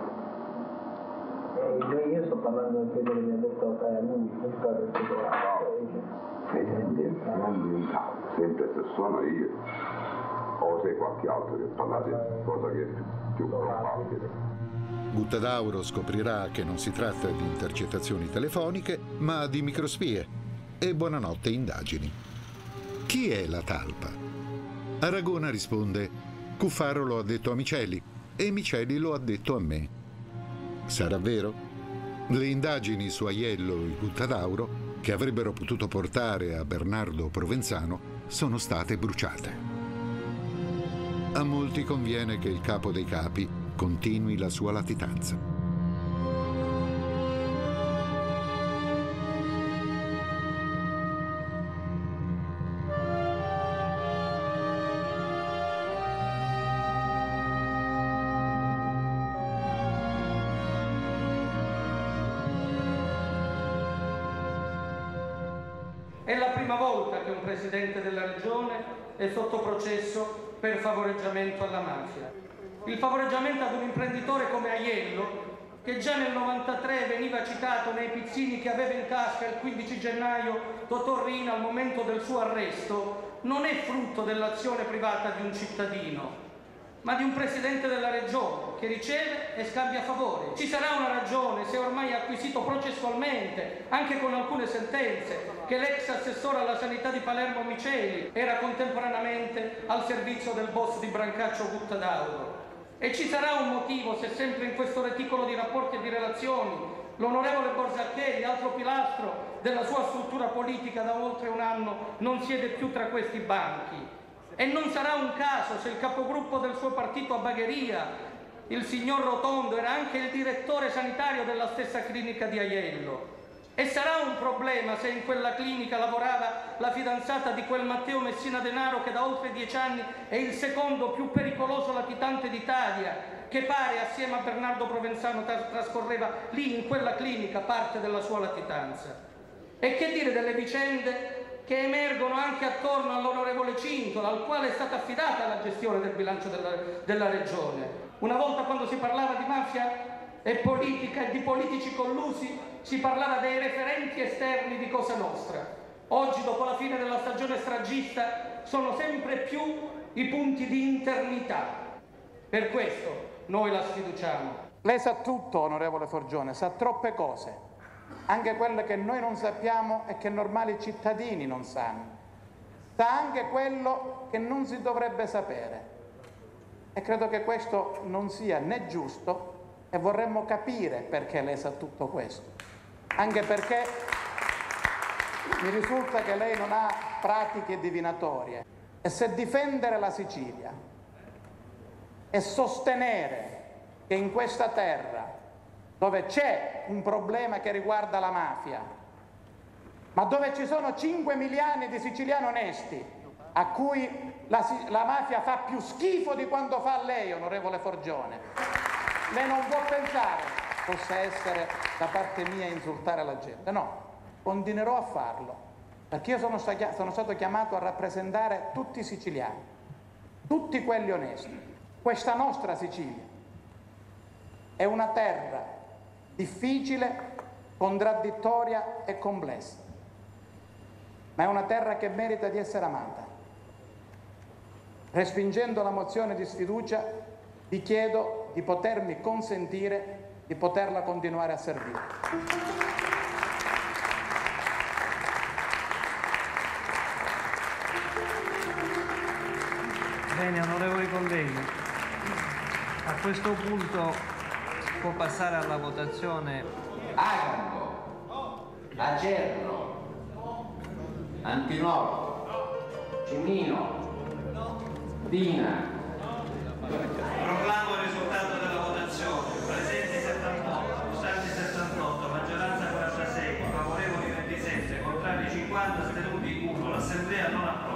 Io sto parlando del quello che mi ha detto lui, sempre se sono io o se qualche altro che parla di cosa che è più probabile. Guttadauro scoprirà che non si tratta di intercettazioni telefoniche, ma di microspie. E buonanotte indagini. Chi è la talpa? Aragona risponde: Cuffaro lo ha detto a Miceli e Miceli lo ha detto a me. Sarà vero? Le indagini su Aiello e Guttadauro, che avrebbero potuto portare a Bernardo Provenzano, sono state bruciate. A molti conviene che il capo dei capi continui la sua latitanza. È la prima volta che un presidente della regione è sotto processo per favoreggiamento alla mafia. Il favoreggiamento ad un imprenditore come Aiello, che già nel 93 veniva citato nei pizzini che aveva in tasca il 15 gennaio Totò Riina al momento del suo arresto, non è frutto dell'azione privata di un cittadino, ma di un presidente della regione che riceve e scambia favori. Ci sarà una ragione se ormai ha acquisito processualmente, anche con alcune sentenze, che l'ex assessore alla sanità di Palermo Miceli era contemporaneamente al servizio del boss di Brancaccio Guttadauro. E ci sarà un motivo se sempre in questo reticolo di rapporti e di relazioni l'onorevole Borzaccheri, altro pilastro della sua struttura politica da oltre un anno, non siede più tra questi banchi. E non sarà un caso se il capogruppo del suo partito a Bagheria, il signor Rotondo, era anche il direttore sanitario della stessa clinica di Aiello. E sarà un problema se in quella clinica lavorava la fidanzata di quel Matteo Messina Denaro che da oltre 10 anni è il secondo più pericoloso latitante d'Italia, che pare assieme a Bernardo Provenzano trascorreva lì in quella clinica parte della sua latitanza. E che dire delle vicende che emergono anche attorno all'onorevole Cintola, al quale è stata affidata la gestione del bilancio della regione. Una volta, quando si parlava di mafia e politica e di politici collusi, si parlava dei referenti esterni di Cosa Nostra. Oggi, dopo la fine della stagione stragista, sono sempre più i punti di internità. Per questo noi la sfiduciamo. Lei sa tutto, onorevole Forgione, sa troppe cose, anche quelle che noi non sappiamo e che normali cittadini non sanno. Sa anche quello che non si dovrebbe sapere. E credo che questo non sia né giusto, e vorremmo capire perché lei sa tutto questo. Anche perché mi risulta che lei non ha pratiche divinatorie. E se difendere la Sicilia e sostenere che in questa terra, dove c'è un problema che riguarda la mafia, ma dove ci sono 5 milioni di siciliani onesti a cui la mafia fa più schifo di quanto fa a lei, onorevole Forgione, lei non può pensare possa essere da parte mia insultare la gente. No, continuerò a farlo, perché io sono stato chiamato a rappresentare tutti i siciliani, tutti quelli onesti. Questa nostra Sicilia è una terra difficile, contraddittoria e complessa, ma è una terra che merita di essere amata. Respingendo la mozione di sfiducia, vi chiedo di potermi consentire di poterla continuare a servire. Bene, onorevoli colleghi, a questo punto può passare alla votazione. Agando, Acerno, Antinoro, Cimino, Dina. Proclamo il risultato della votazione. Presenti 78, votanti 78, maggioranza 46, favorevoli 27, contrari 50, astenuti 1. L'Assemblea non approva.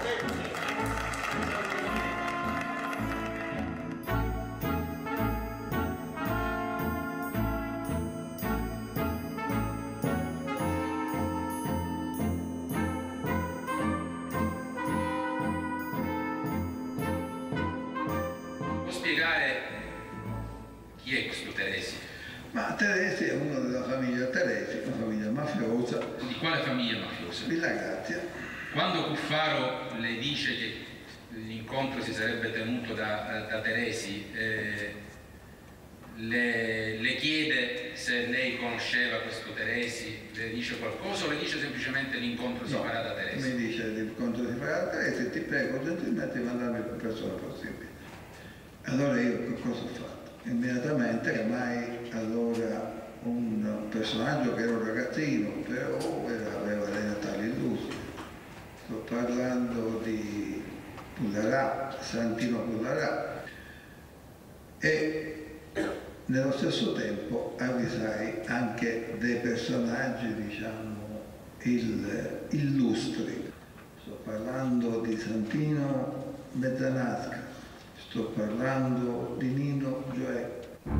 Spiegare chi è questo Teresi? Ma Teresi è uno della famiglia Teresi, una famiglia mafiosa. Di quale famiglia mafiosa? Villa Grazia. Quando Cuffaro le dice che l'incontro si sarebbe tenuto da Teresi, le chiede se lei conosceva questo Teresi, le dice qualcosa o le dice semplicemente l'incontro si farà da Teresi? Mi dice l'incontro si farà da Teresi e ti prego gentilmente di mandarmi più persone possibile. Allora io cosa ho fatto? Immediatamente chiamai allora un personaggio che era un ragazzino, però aveva dei natali illustri. Sto parlando di Pullarà, Santino Pullarà. E nello stesso tempo avvisai anche dei personaggi, diciamo, illustri. Sto parlando di Santino Mezzanasca. Sto parlando di Nino Gioè.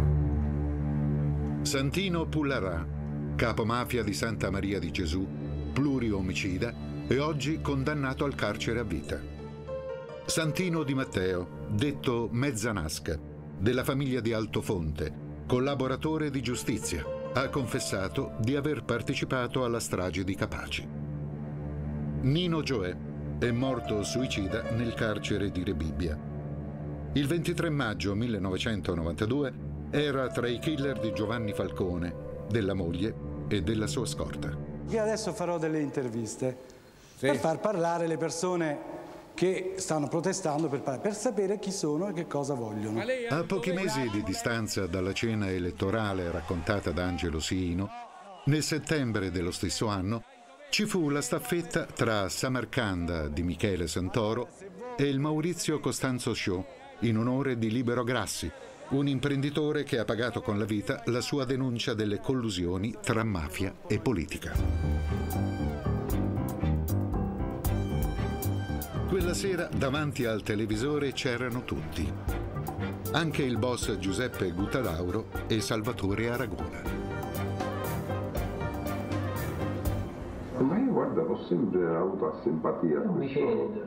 Santino Pullarà, capomafia di Santa Maria di Gesù, pluriomicida e oggi condannato al carcere a vita. Santino Di Matteo, detto Mezzanasca, della famiglia di Altofonte, collaboratore di giustizia, ha confessato di aver partecipato alla strage di Capaci. Nino Gioè è morto suicida nel carcere di Rebibbia. Il 23 maggio 1992 era tra i killer di Giovanni Falcone, della moglie e della sua scorta. Io adesso farò delle interviste per far parlare le persone che stanno protestando, per sapere chi sono e che cosa vogliono. A pochi mesi di distanza dalla cena elettorale raccontata da Angelo Siino, nel settembre dello stesso anno ci fu la staffetta tra Samarcanda di Michele Santoro e il Maurizio Costanzo Show, in onore di Libero Grassi, un imprenditore che ha pagato con la vita la sua denuncia delle collusioni tra mafia e politica. Quella sera davanti al televisore c'erano tutti, anche il boss Giuseppe Guttadauro e Salvatore Aragona. Ma io guarda, ho sempre avuto simpatia per questo,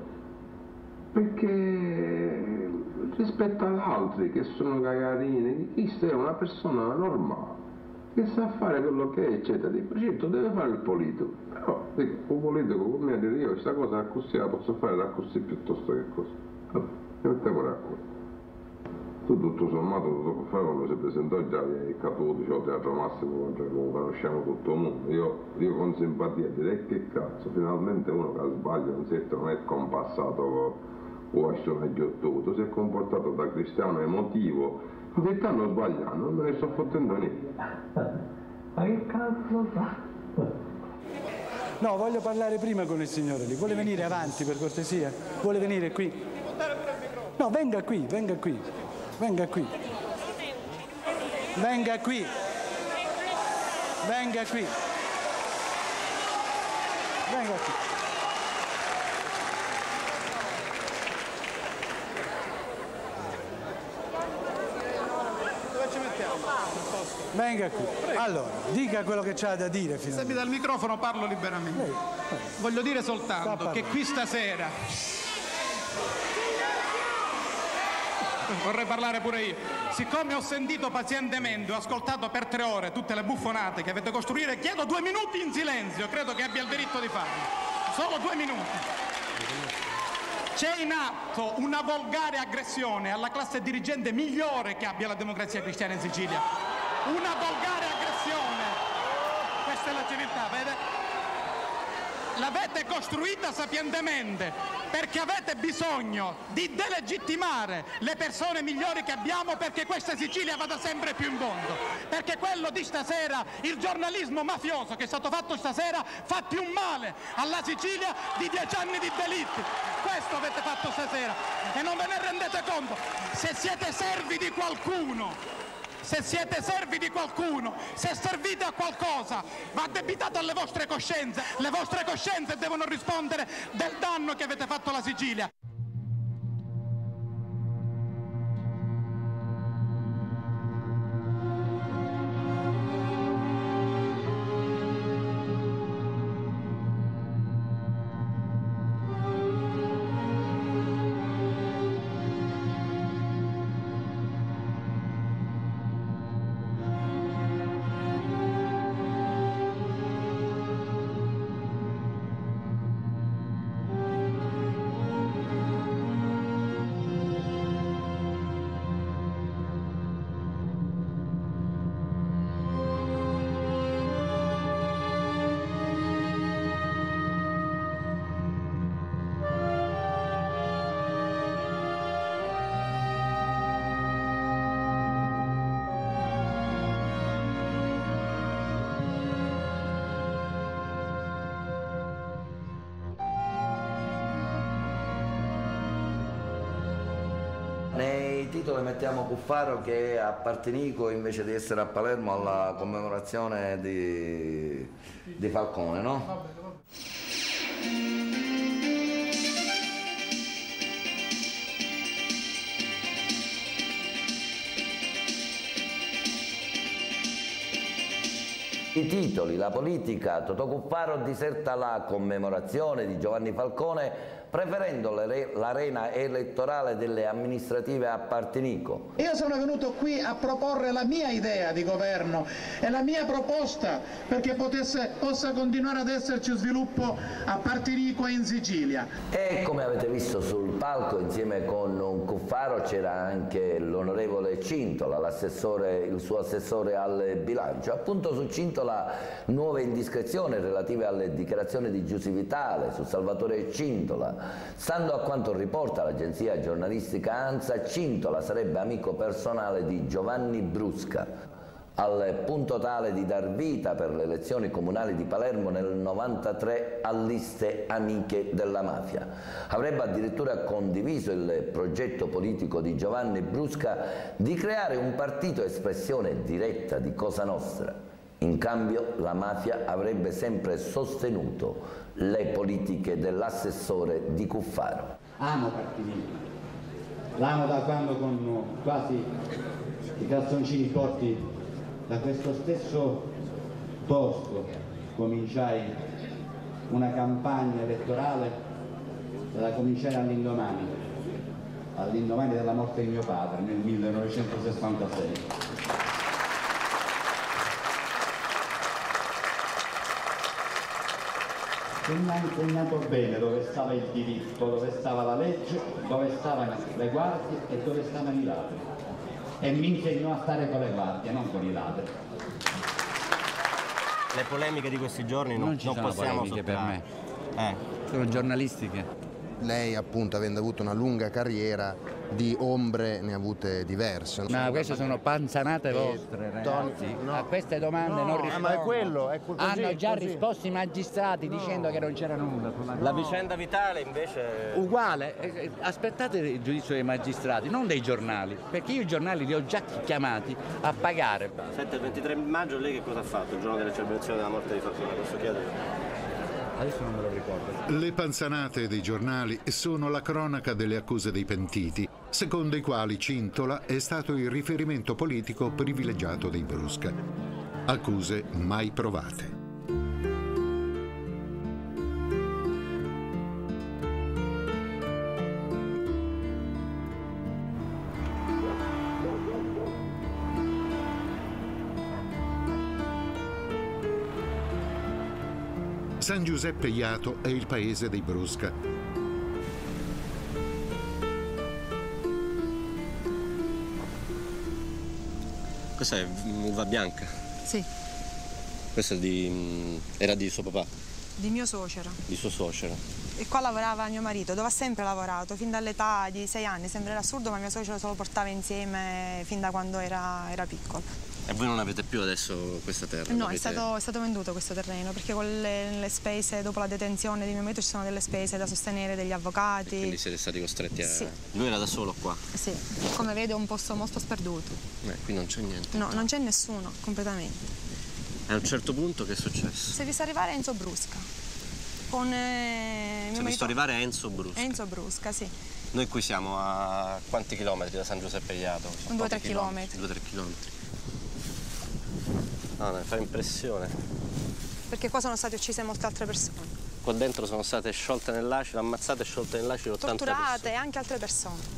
perché rispetto ad altri che sono cagarini, questo è una persona normale che sa fare quello che è, eccetera. Dico, certo, deve fare il politico, però dico, un politico come me dire io questa cosa così la posso fare da così piuttosto che così. Vabbè, mettiamola qua. Tu tutto sommato lo puoi fare quando si presentò già il capo di Teatro Massimo, cioè, lo conosciamo tutto il mondo. Io con simpatia direi che cazzo, finalmente uno che sbaglia non è compassato o a sceneggiatura, si è comportato da cristiano emotivo, che stanno sbagliando, non me ne sto fottendo niente. Ma che cazzo fa? No, voglio parlare prima con il signore lì. Vuole venire avanti per cortesia? Vuole venire qui? No, venga qui, venga qui. Venga qui. Venga qui. Venga qui. Venga qui. Dove ci mettiamo? Venga qui. Allora, dica quello che c'ha da dire. Se mi dà il microfono parlo liberamente. Voglio dire soltanto che qui stasera vorrei parlare pure io. Siccome ho sentito pazientemente, ho ascoltato per 3 ore tutte le buffonate che avete costruito, chiedo 2 minuti in silenzio, credo che abbia il diritto di farlo. Solo 2 minuti. C'è in atto una volgare aggressione alla classe dirigente migliore che abbia la Democrazia Cristiana in Sicilia. Una volgare aggressione. Questa è la civiltà, vede? l'avete costruita sapientemente perché avete bisogno di delegittimare le persone migliori che abbiamo, perché questa Sicilia vada sempre più in fondo, perché quello di stasera, il giornalismo mafioso che è stato fatto stasera, fa più male alla Sicilia di 10 anni di delitti. Questo avete fatto stasera e non ve ne rendete conto. Se siete servi di qualcuno, se siete servi di qualcuno, se servite a qualcosa, va addebitato alle vostre coscienze. Le vostre coscienze devono rispondere del danno che avete fatto alla Sicilia. Nei titoli mettiamo Cuffaro che è a Partinico invece di essere a Palermo alla commemorazione di Falcone, no? I titoli, la politica, Totò Cuffaro diserta la commemorazione di Giovanni Falcone preferendo l'arena elettorale delle amministrative a Partinico. Io sono venuto qui a proporre la mia idea di governo e la mia proposta perché possa continuare ad esserci sviluppo a Partinico e in Sicilia. E come avete visto sul palco insieme con Cuffaro c'era anche l'onorevole Cintola, il suo assessore al bilancio. Appunto su Cintola nuove indiscrezioni relative alle dichiarazioni di Giussi Vitale, su Salvatore Cintola. Stando a quanto riporta l'agenzia giornalistica ANSA, Cintola sarebbe amico personale di Giovanni Brusca, al punto tale di dar vita per le elezioni comunali di Palermo nel 1993 a liste amiche della mafia. Avrebbe addirittura condiviso il progetto politico di Giovanni Brusca di creare un partito espressione diretta di Cosa Nostra. In cambio la mafia avrebbe sempre sostenuto le politiche dell'assessore di Cuffaro. Amo Partinico, l'amo da quando con quasi i calzoncini corti da questo stesso posto cominciai una campagna elettorale, la cominciai all'indomani della morte di mio padre nel 1966. E mi ha insegnato bene dove stava il diritto, dove stava la legge, dove stavano le guardie e dove stavano i ladri. E mi insegnò a stare con le guardie, non con i ladri. Le polemiche di questi giorni non possiamo polemiche per me. Sono giornalistiche. Lei appunto, avendo avuto una lunga carriera, di ombre ne ha avute diverse. Ma queste sono panzanate vostre, ragazzi. A queste domande non rispondo. Ma è quello, è così, hanno già risposto i magistrati dicendo che non c'era nulla. La vicenda Vitale invece... Uguale, aspettate il giudizio dei magistrati, non dei giornali, perché io i giornali li ho già chiamati a pagare. 7-23 maggio lei che cosa ha fatto il giorno della celebrazione della morte di Falcone? Posso chiedere? Adesso non me lo ricordo. Le panzanate dei giornali sono la cronaca delle accuse dei pentiti, secondo i quali Cintola è stato il riferimento politico privilegiato dei Brusca. Accuse mai provate. San Giuseppe Jato è il paese dei Brusca. Questa è uva bianca? Sì. Questa era di suo papà? Di mio suocero. Di suo suocero. E qua lavorava mio marito, dove ha sempre lavorato, fin dall'età di 6 anni. Sembrerà assurdo, ma mio suocero se lo portava insieme fin da quando era piccolo. E voi non avete più adesso questa terra? No, è stato venduto questo terreno, perché con le spese, dopo la detenzione di mio marito, ci sono delle spese da sostenere, degli avvocati. E quindi siete stati costretti a... Sì. Lui era da solo qua? Sì, come vede è un posto molto sperduto. Qui non c'è niente. No, non c'è nessuno, completamente. E a un certo punto che è successo? Si è visto arrivare Enzo Brusca. Con Si è visto arrivare Enzo Brusca? Enzo Brusca, sì. Noi qui siamo a quanti chilometri da San Giuseppe Jato? 2-3 chilometri. 2-3 chilometri. No, mi fa impressione. Perché qua sono state uccise molte altre persone. Qua dentro sono state sciolte nell'acido, ammazzate e sciolte nell'acido 80 persone. Torturate e anche altre persone.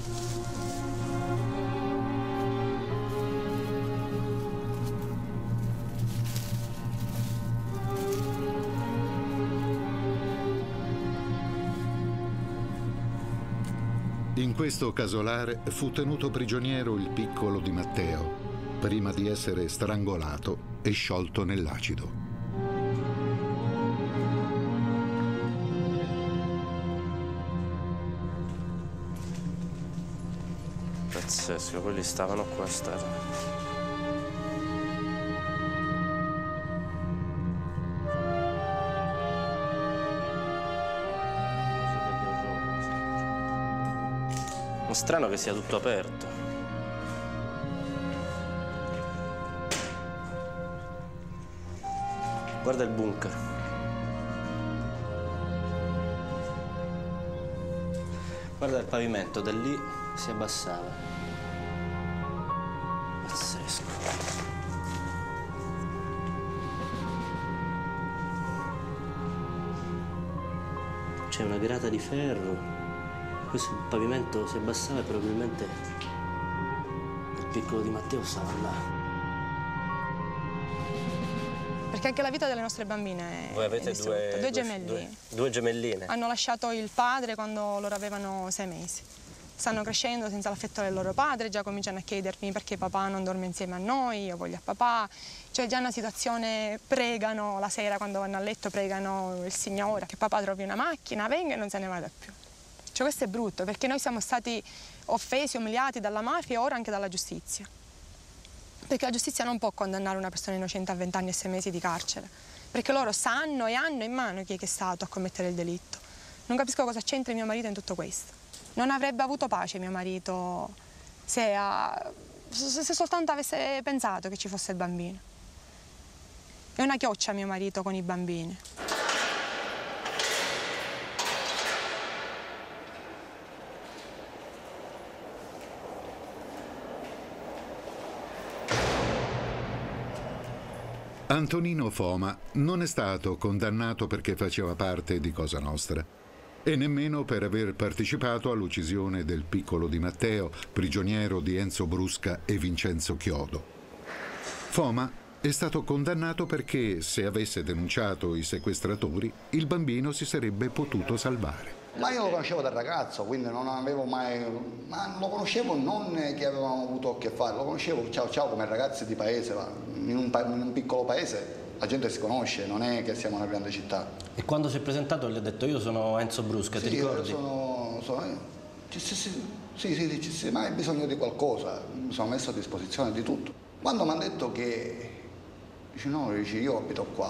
In questo casolare fu tenuto prigioniero il piccolo Di Matteo, prima di essere strangolato e sciolto nell'acido. Pazzesco, quelli stavano qua a stare. Strano che sia tutto aperto. Guarda il bunker. Guarda il pavimento, da lì si abbassava. Pazzesco. C'è una grata di ferro. Questo pavimento si abbassava e probabilmente il piccolo Di Matteo stava là. Perché anche la vita delle nostre bambine Voi avete due gemellini. Due gemelline. Hanno lasciato il padre quando loro avevano 6 mesi. Stanno crescendo senza l'affetto del loro padre, già cominciano a chiedermi perché papà non dorme insieme a noi, io voglio a papà. Cioè già è una situazione, pregano la sera quando vanno a letto, pregano il Signore che papà trovi una macchina, venga e non se ne vada più. Cioè questo è brutto, perché noi siamo stati offesi, umiliati dalla mafia e ora anche dalla giustizia. Perché la giustizia non può condannare una persona innocente a 20 anni e 6 mesi di carcere, perché loro sanno e hanno in mano chi è che è stato a commettere il delitto. Non capisco cosa c'entra mio marito in tutto questo. Non avrebbe avuto pace mio marito se soltanto avesse pensato che ci fosse il bambino. È una chioccia mio marito con i bambini. Antonino Foma non è stato condannato perché faceva parte di Cosa Nostra e nemmeno per aver partecipato all'uccisione del piccolo Di Matteo, prigioniero di Enzo Brusca e Vincenzo Chiodo. Foma è stato condannato perché, se avesse denunciato i sequestratori, il bambino si sarebbe potuto salvare. Ma io lo conoscevo da ragazzo, quindi non avevo mai... Ma lo conoscevo non che avevamo avuto a che fare, lo conoscevo ciao come ragazzi di paese, in un piccolo paese la gente si conosce, non è che siamo una grande città. E quando si è presentato gli ha detto io sono Enzo Brusca, ti ricordi? Sì, ma hai bisogno di qualcosa, mi sono messo a disposizione di tutto. Quando mi hanno detto che... Dice no, io abito qua.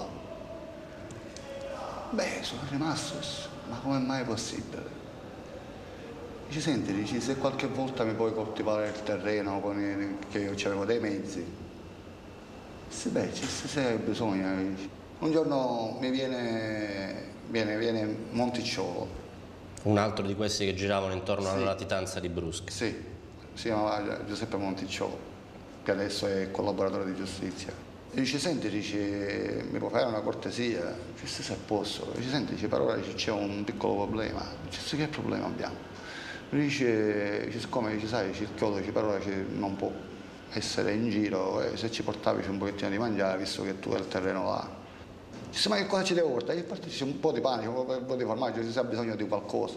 Beh, sono rimasto... Ma come mai è possibile? Dici, senti, se qualche volta mi puoi coltivare il terreno che io avevo dei mezzi. Sì, beh, se hai bisogno. Un giorno mi viene Monticciolo. Un altro di questi che giravano intorno alla latitanza di Brusca. Sì, si chiamava Giuseppe Monticciolo, che adesso è collaboratore di giustizia. E dice, senti, mi puoi fare una cortesia? Dice, se posso. Dice, senti, per ora c'è un piccolo problema. Dice, che problema abbiamo? Dice, siccome sai, il chiodo per ora non può essere in giro, e se ci portavi un pochettino di mangiare, visto che tu hai il terreno là. Dice, ma che cosa ci devo portare? C'è un po' di pane, un po' di formaggio, se hai bisogno di qualcosa.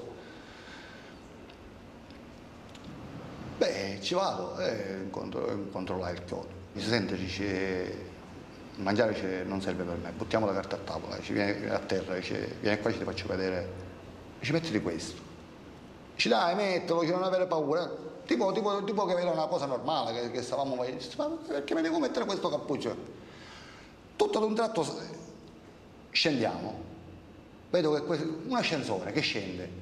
Beh, ci vado e incontro là il chiodo. Mi sente, dice, mangiare dice, non serve per me, buttiamo la carta a tavola, dice, viene a terra, dice, vieni qua, ti faccio vedere, dice, mettiti questo. Dice, dai, mettilo, non avere paura. Tipo che era una cosa normale, che stavamo, ma perché mi devo mettere questo cappuccio? Tutto ad un tratto scendiamo, vedo che un ascensore che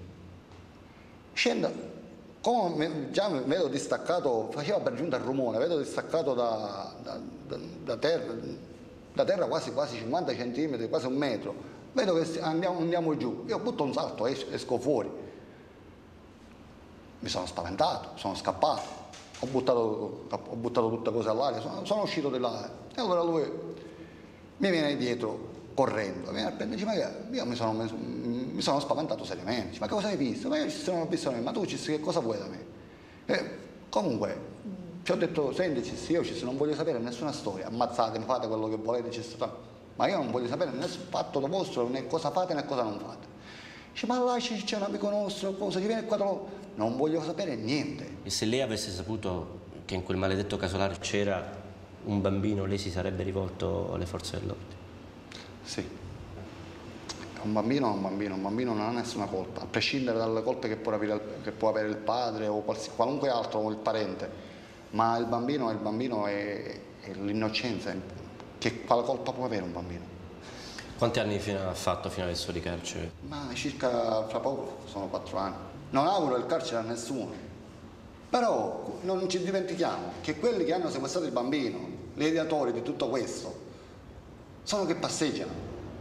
scende, come già vedo distaccato, faceva per giunta il rumore, vedo distaccato da terra quasi 50 centimetri, quasi un metro, vedo che andiamo giù, io butto un salto, esco fuori. Mi sono spaventato, sono scappato, ho buttato tutte cose all'aria, sono uscito di là. E allora lui mi viene dietro correndo, viene a prendere, dice, ma io mi sono spaventato seriamente, dice, ma cosa hai visto? Ma io ci sono visto, ma tu che cosa vuoi da me? Comunque ci ho detto, senti, io non voglio sapere nessuna storia, ammazzatemi, fate quello che volete, ma io non voglio sapere nessun fatto vostro, né cosa fate né cosa non fate. Dice, ma là c'è un amico nostro, cosa, ci viene qua, non voglio sapere niente. E se lei avesse saputo che in quel maledetto casolare c'era un bambino, lei si sarebbe rivolto alle forze dell'ordine? Sì. Un bambino non ha nessuna colpa, a prescindere dalle colpe che può avere il padre o qualunque altro, o il parente, ma il bambino è l'innocenza, che quale colpa può avere un bambino? Quanti anni ha fatto fino adesso di carcere? Ma circa, fra poco, sono 4 anni. Non auguro il carcere a nessuno, però non ci dimentichiamo che quelli che hanno sequestrato il bambino, gli ideatori di tutto questo, sono che passeggiano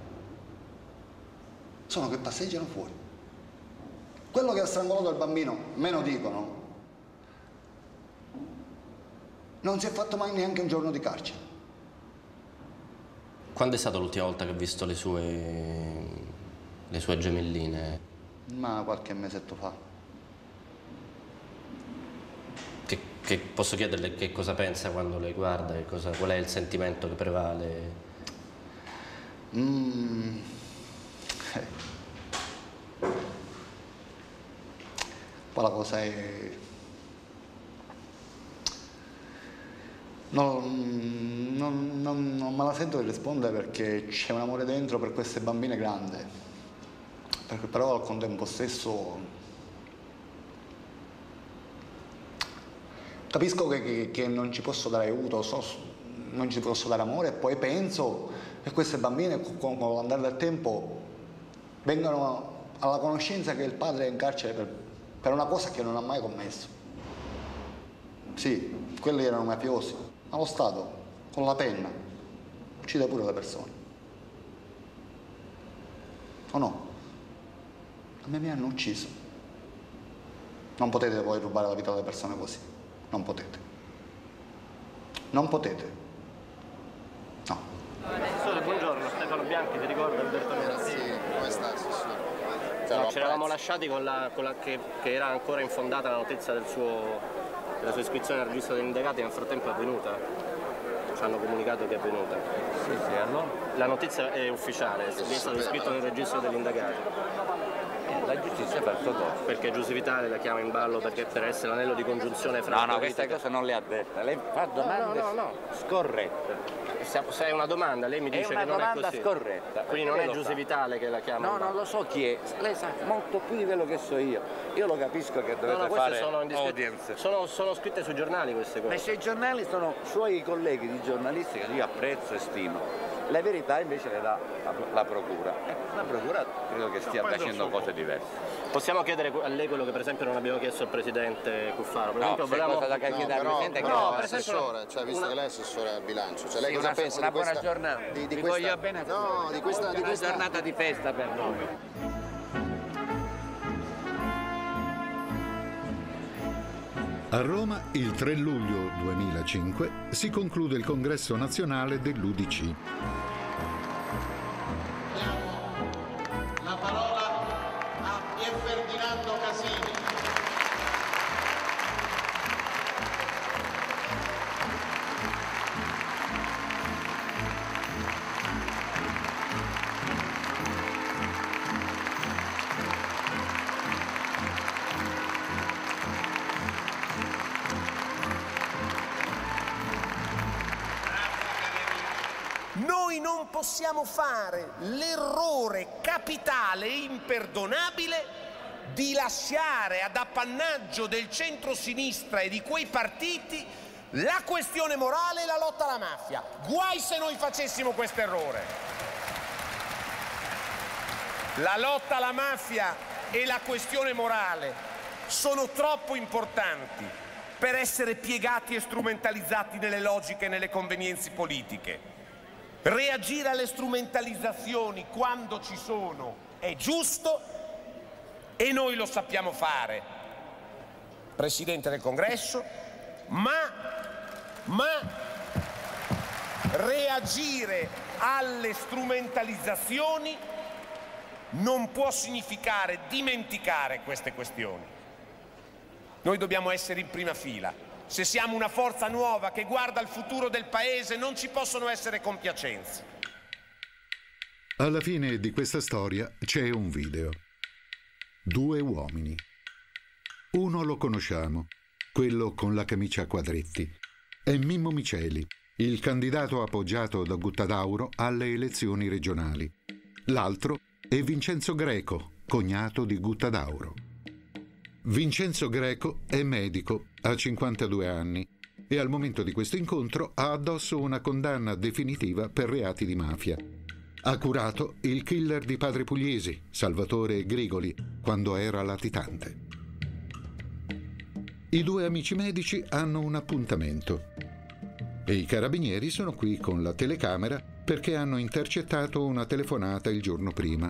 fuori. Quello che ha strangolato il bambino, me lo dicono, non si è fatto mai neanche un giorno di carcere. Quando è stata l'ultima volta che ha visto le sue gemelline? Ma qualche mesetto fa. Che posso chiederle che cosa pensa quando le guarda? Qual è il sentimento che prevale? Poi la cosa è... Non me la sento di rispondere perché c'è un amore dentro per queste bambine grande, perché però al contempo stesso capisco che non ci posso dare aiuto, non ci posso dare amore, e poi penso che queste bambine con l'andare del tempo vengano alla conoscenza che il padre è in carcere per una cosa che non ha mai commesso. Sì, quelli erano mafiosi. Ma lo Stato, con la penna, uccide pure le persone. O no? A me mi hanno ucciso. Non potete poi rubare la vita alle persone così. Non potete. Non potete. No. Assessore, buongiorno. Stefano Bianchi, ti ricordo Alberto Merazzi? Sì, come sta, Assessore? No, ci eravamo lasciati con che era ancora infondata la notizia della sua iscrizione al registro degli indagati, nel frattempo è avvenuta. Ci hanno comunicato che è avvenuta. Sì, allora? La notizia è ufficiale, è stato iscritto nel registro degli indagati. La giustizia per Totò. Perché Giusy Vitale la chiama in ballo per essere l'anello di congiunzione fra... No, questa cosa non le ha detta. Lei fa domande scorrette. Se è una domanda, lei mi dice che non è così. È una domanda scorretta. Quindi non è Giusy Vitale che la chiama? No, non lo so chi è. Lei sa molto più di quello che so io. Io lo capisco che dovete fare audience. Sono scritte sui giornali queste cose. Ma sui giornali sono suoi colleghi di giornalistica che io apprezzo e stimo. La verità invece le dà la procura. La procura credo che stia facendo cose diverse. Possiamo chiedere a lei quello che per esempio non abbiamo chiesto al Presidente Cuffaro? Per esempio, cosa da chiedere al Presidente? Assessore, cioè, visto che lei è Assessore al bilancio, cioè, lei cosa pensa una di questa... buona giornata. Vi voglio bene. No, di questa giornata di festa per noi. A Roma, il 3 luglio 2005, si conclude il congresso nazionale dell'UDC. La parola a Pier Ferdinando Casini. possiamo fare l'errore capitale e imperdonabile di lasciare ad appannaggio del centro-sinistra e di quei partiti la questione morale e la lotta alla mafia. Guai se noi facessimo questo errore. La lotta alla mafia e la questione morale sono troppo importanti per essere piegati e strumentalizzati nelle logiche e nelle convenienze politiche. Reagire alle strumentalizzazioni quando ci sono è giusto e noi lo sappiamo fare, Presidente del Congresso, ma reagire alle strumentalizzazioni non può significare dimenticare queste questioni. Noi dobbiamo essere in prima fila. Se siamo una forza nuova che guarda al futuro del Paese, non ci possono essere compiacenze. Alla fine di questa storia c'è un video. 2 uomini. Uno lo conosciamo, quello con la camicia a quadretti. È Mimmo Miceli, il candidato appoggiato da Guttadauro alle elezioni regionali. L'altro è Vincenzo Greco, cognato di Guttadauro. Vincenzo Greco è medico, ha 52 anni e al momento di questo incontro ha addosso una condanna definitiva per reati di mafia. Ha curato il killer di Padre Pugliesi, Salvatore Grigoli, quando era latitante. I 2 amici medici hanno un appuntamento e i carabinieri sono qui con la telecamera perché hanno intercettato una telefonata il giorno prima.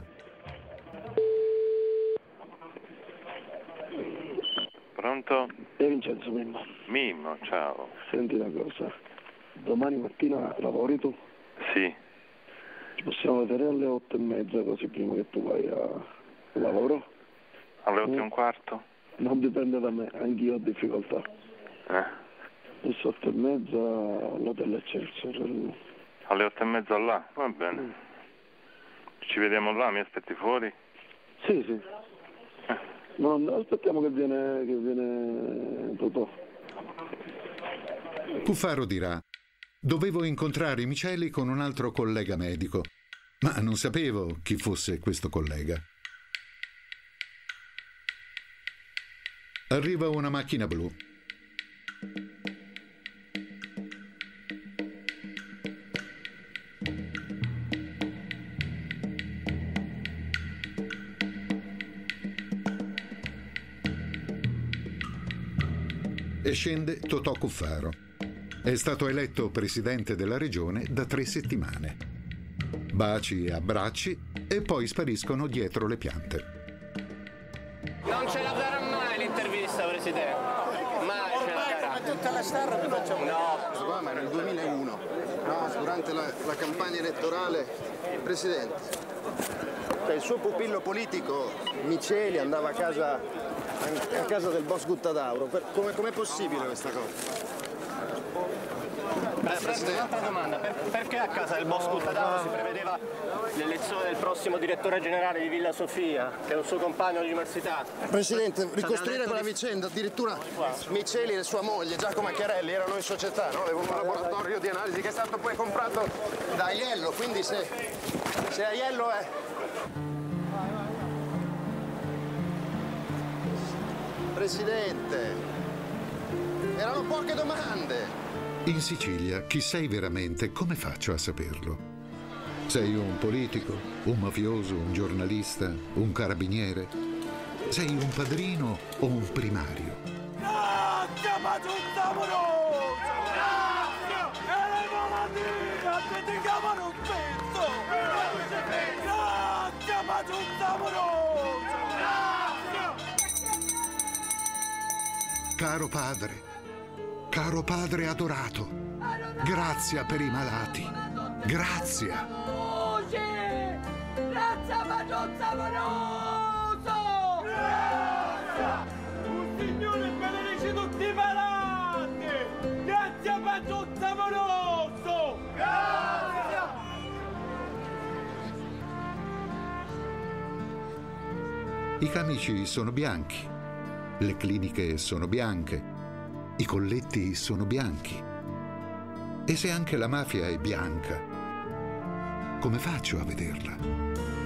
Pronto? Vincenzo Mimmo. Mimmo, ciao. Senti una cosa, domani mattina lavori tu? Sì. Ci possiamo vedere alle 8:30 così prima che tu vai a lavoro? Alle 8:15? Non dipende da me, anch'io ho difficoltà. Alle 8:30 all'hotel Excelsior. Alle 8:30 là? Va bene. Ci vediamo là, mi aspetti fuori? Sì, sì. No, aspettiamo che viene Totò. Cuffaro dirà: dovevo incontrare Miceli con un altro collega medico, ma non sapevo chi fosse questo collega. Arriva una macchina blu. E scende Totò Cuffaro. È stato eletto presidente della regione da 3 settimane. Baci e abbracci e poi spariscono dietro le piante. Non ce la darà mai l'intervista, Presidente. Mai ce la darà. Come tutte le star mi facciamo no, ma nel 2001, no, durante la campagna elettorale, Presidente, il suo pupillo politico Miceli andava a casa del boss Guttadauro. Com'è possibile questa cosa? Un'altra domanda, perché a casa del boss Guttadauro si prevedeva l'elezione del prossimo direttore generale di Villa Sofia, che è un suo compagno di università? Presidente, ricostruire quella vicenda, addirittura Miceli e sua moglie, Giacomo Chiarelli, erano in società, no? Avevano un laboratorio di analisi che è stato poi comprato da Aiello, quindi se Aiello è... Presidente, erano poche domande. In Sicilia, chi sei veramente? Come faccio a saperlo? Sei un politico, un mafioso, un giornalista, un carabiniere? Sei un padrino o un primario? Caro padre adorato, grazia per i malati, grazia. Grazia Paciozza amoroso! Grazia! Un Signore benedice tutti i malati! Grazia Paciozza amoroso! Grazia! I camici sono bianchi, le cliniche sono bianche, i colletti sono bianchi. E se anche la mafia è bianca, Come faccio a vederla?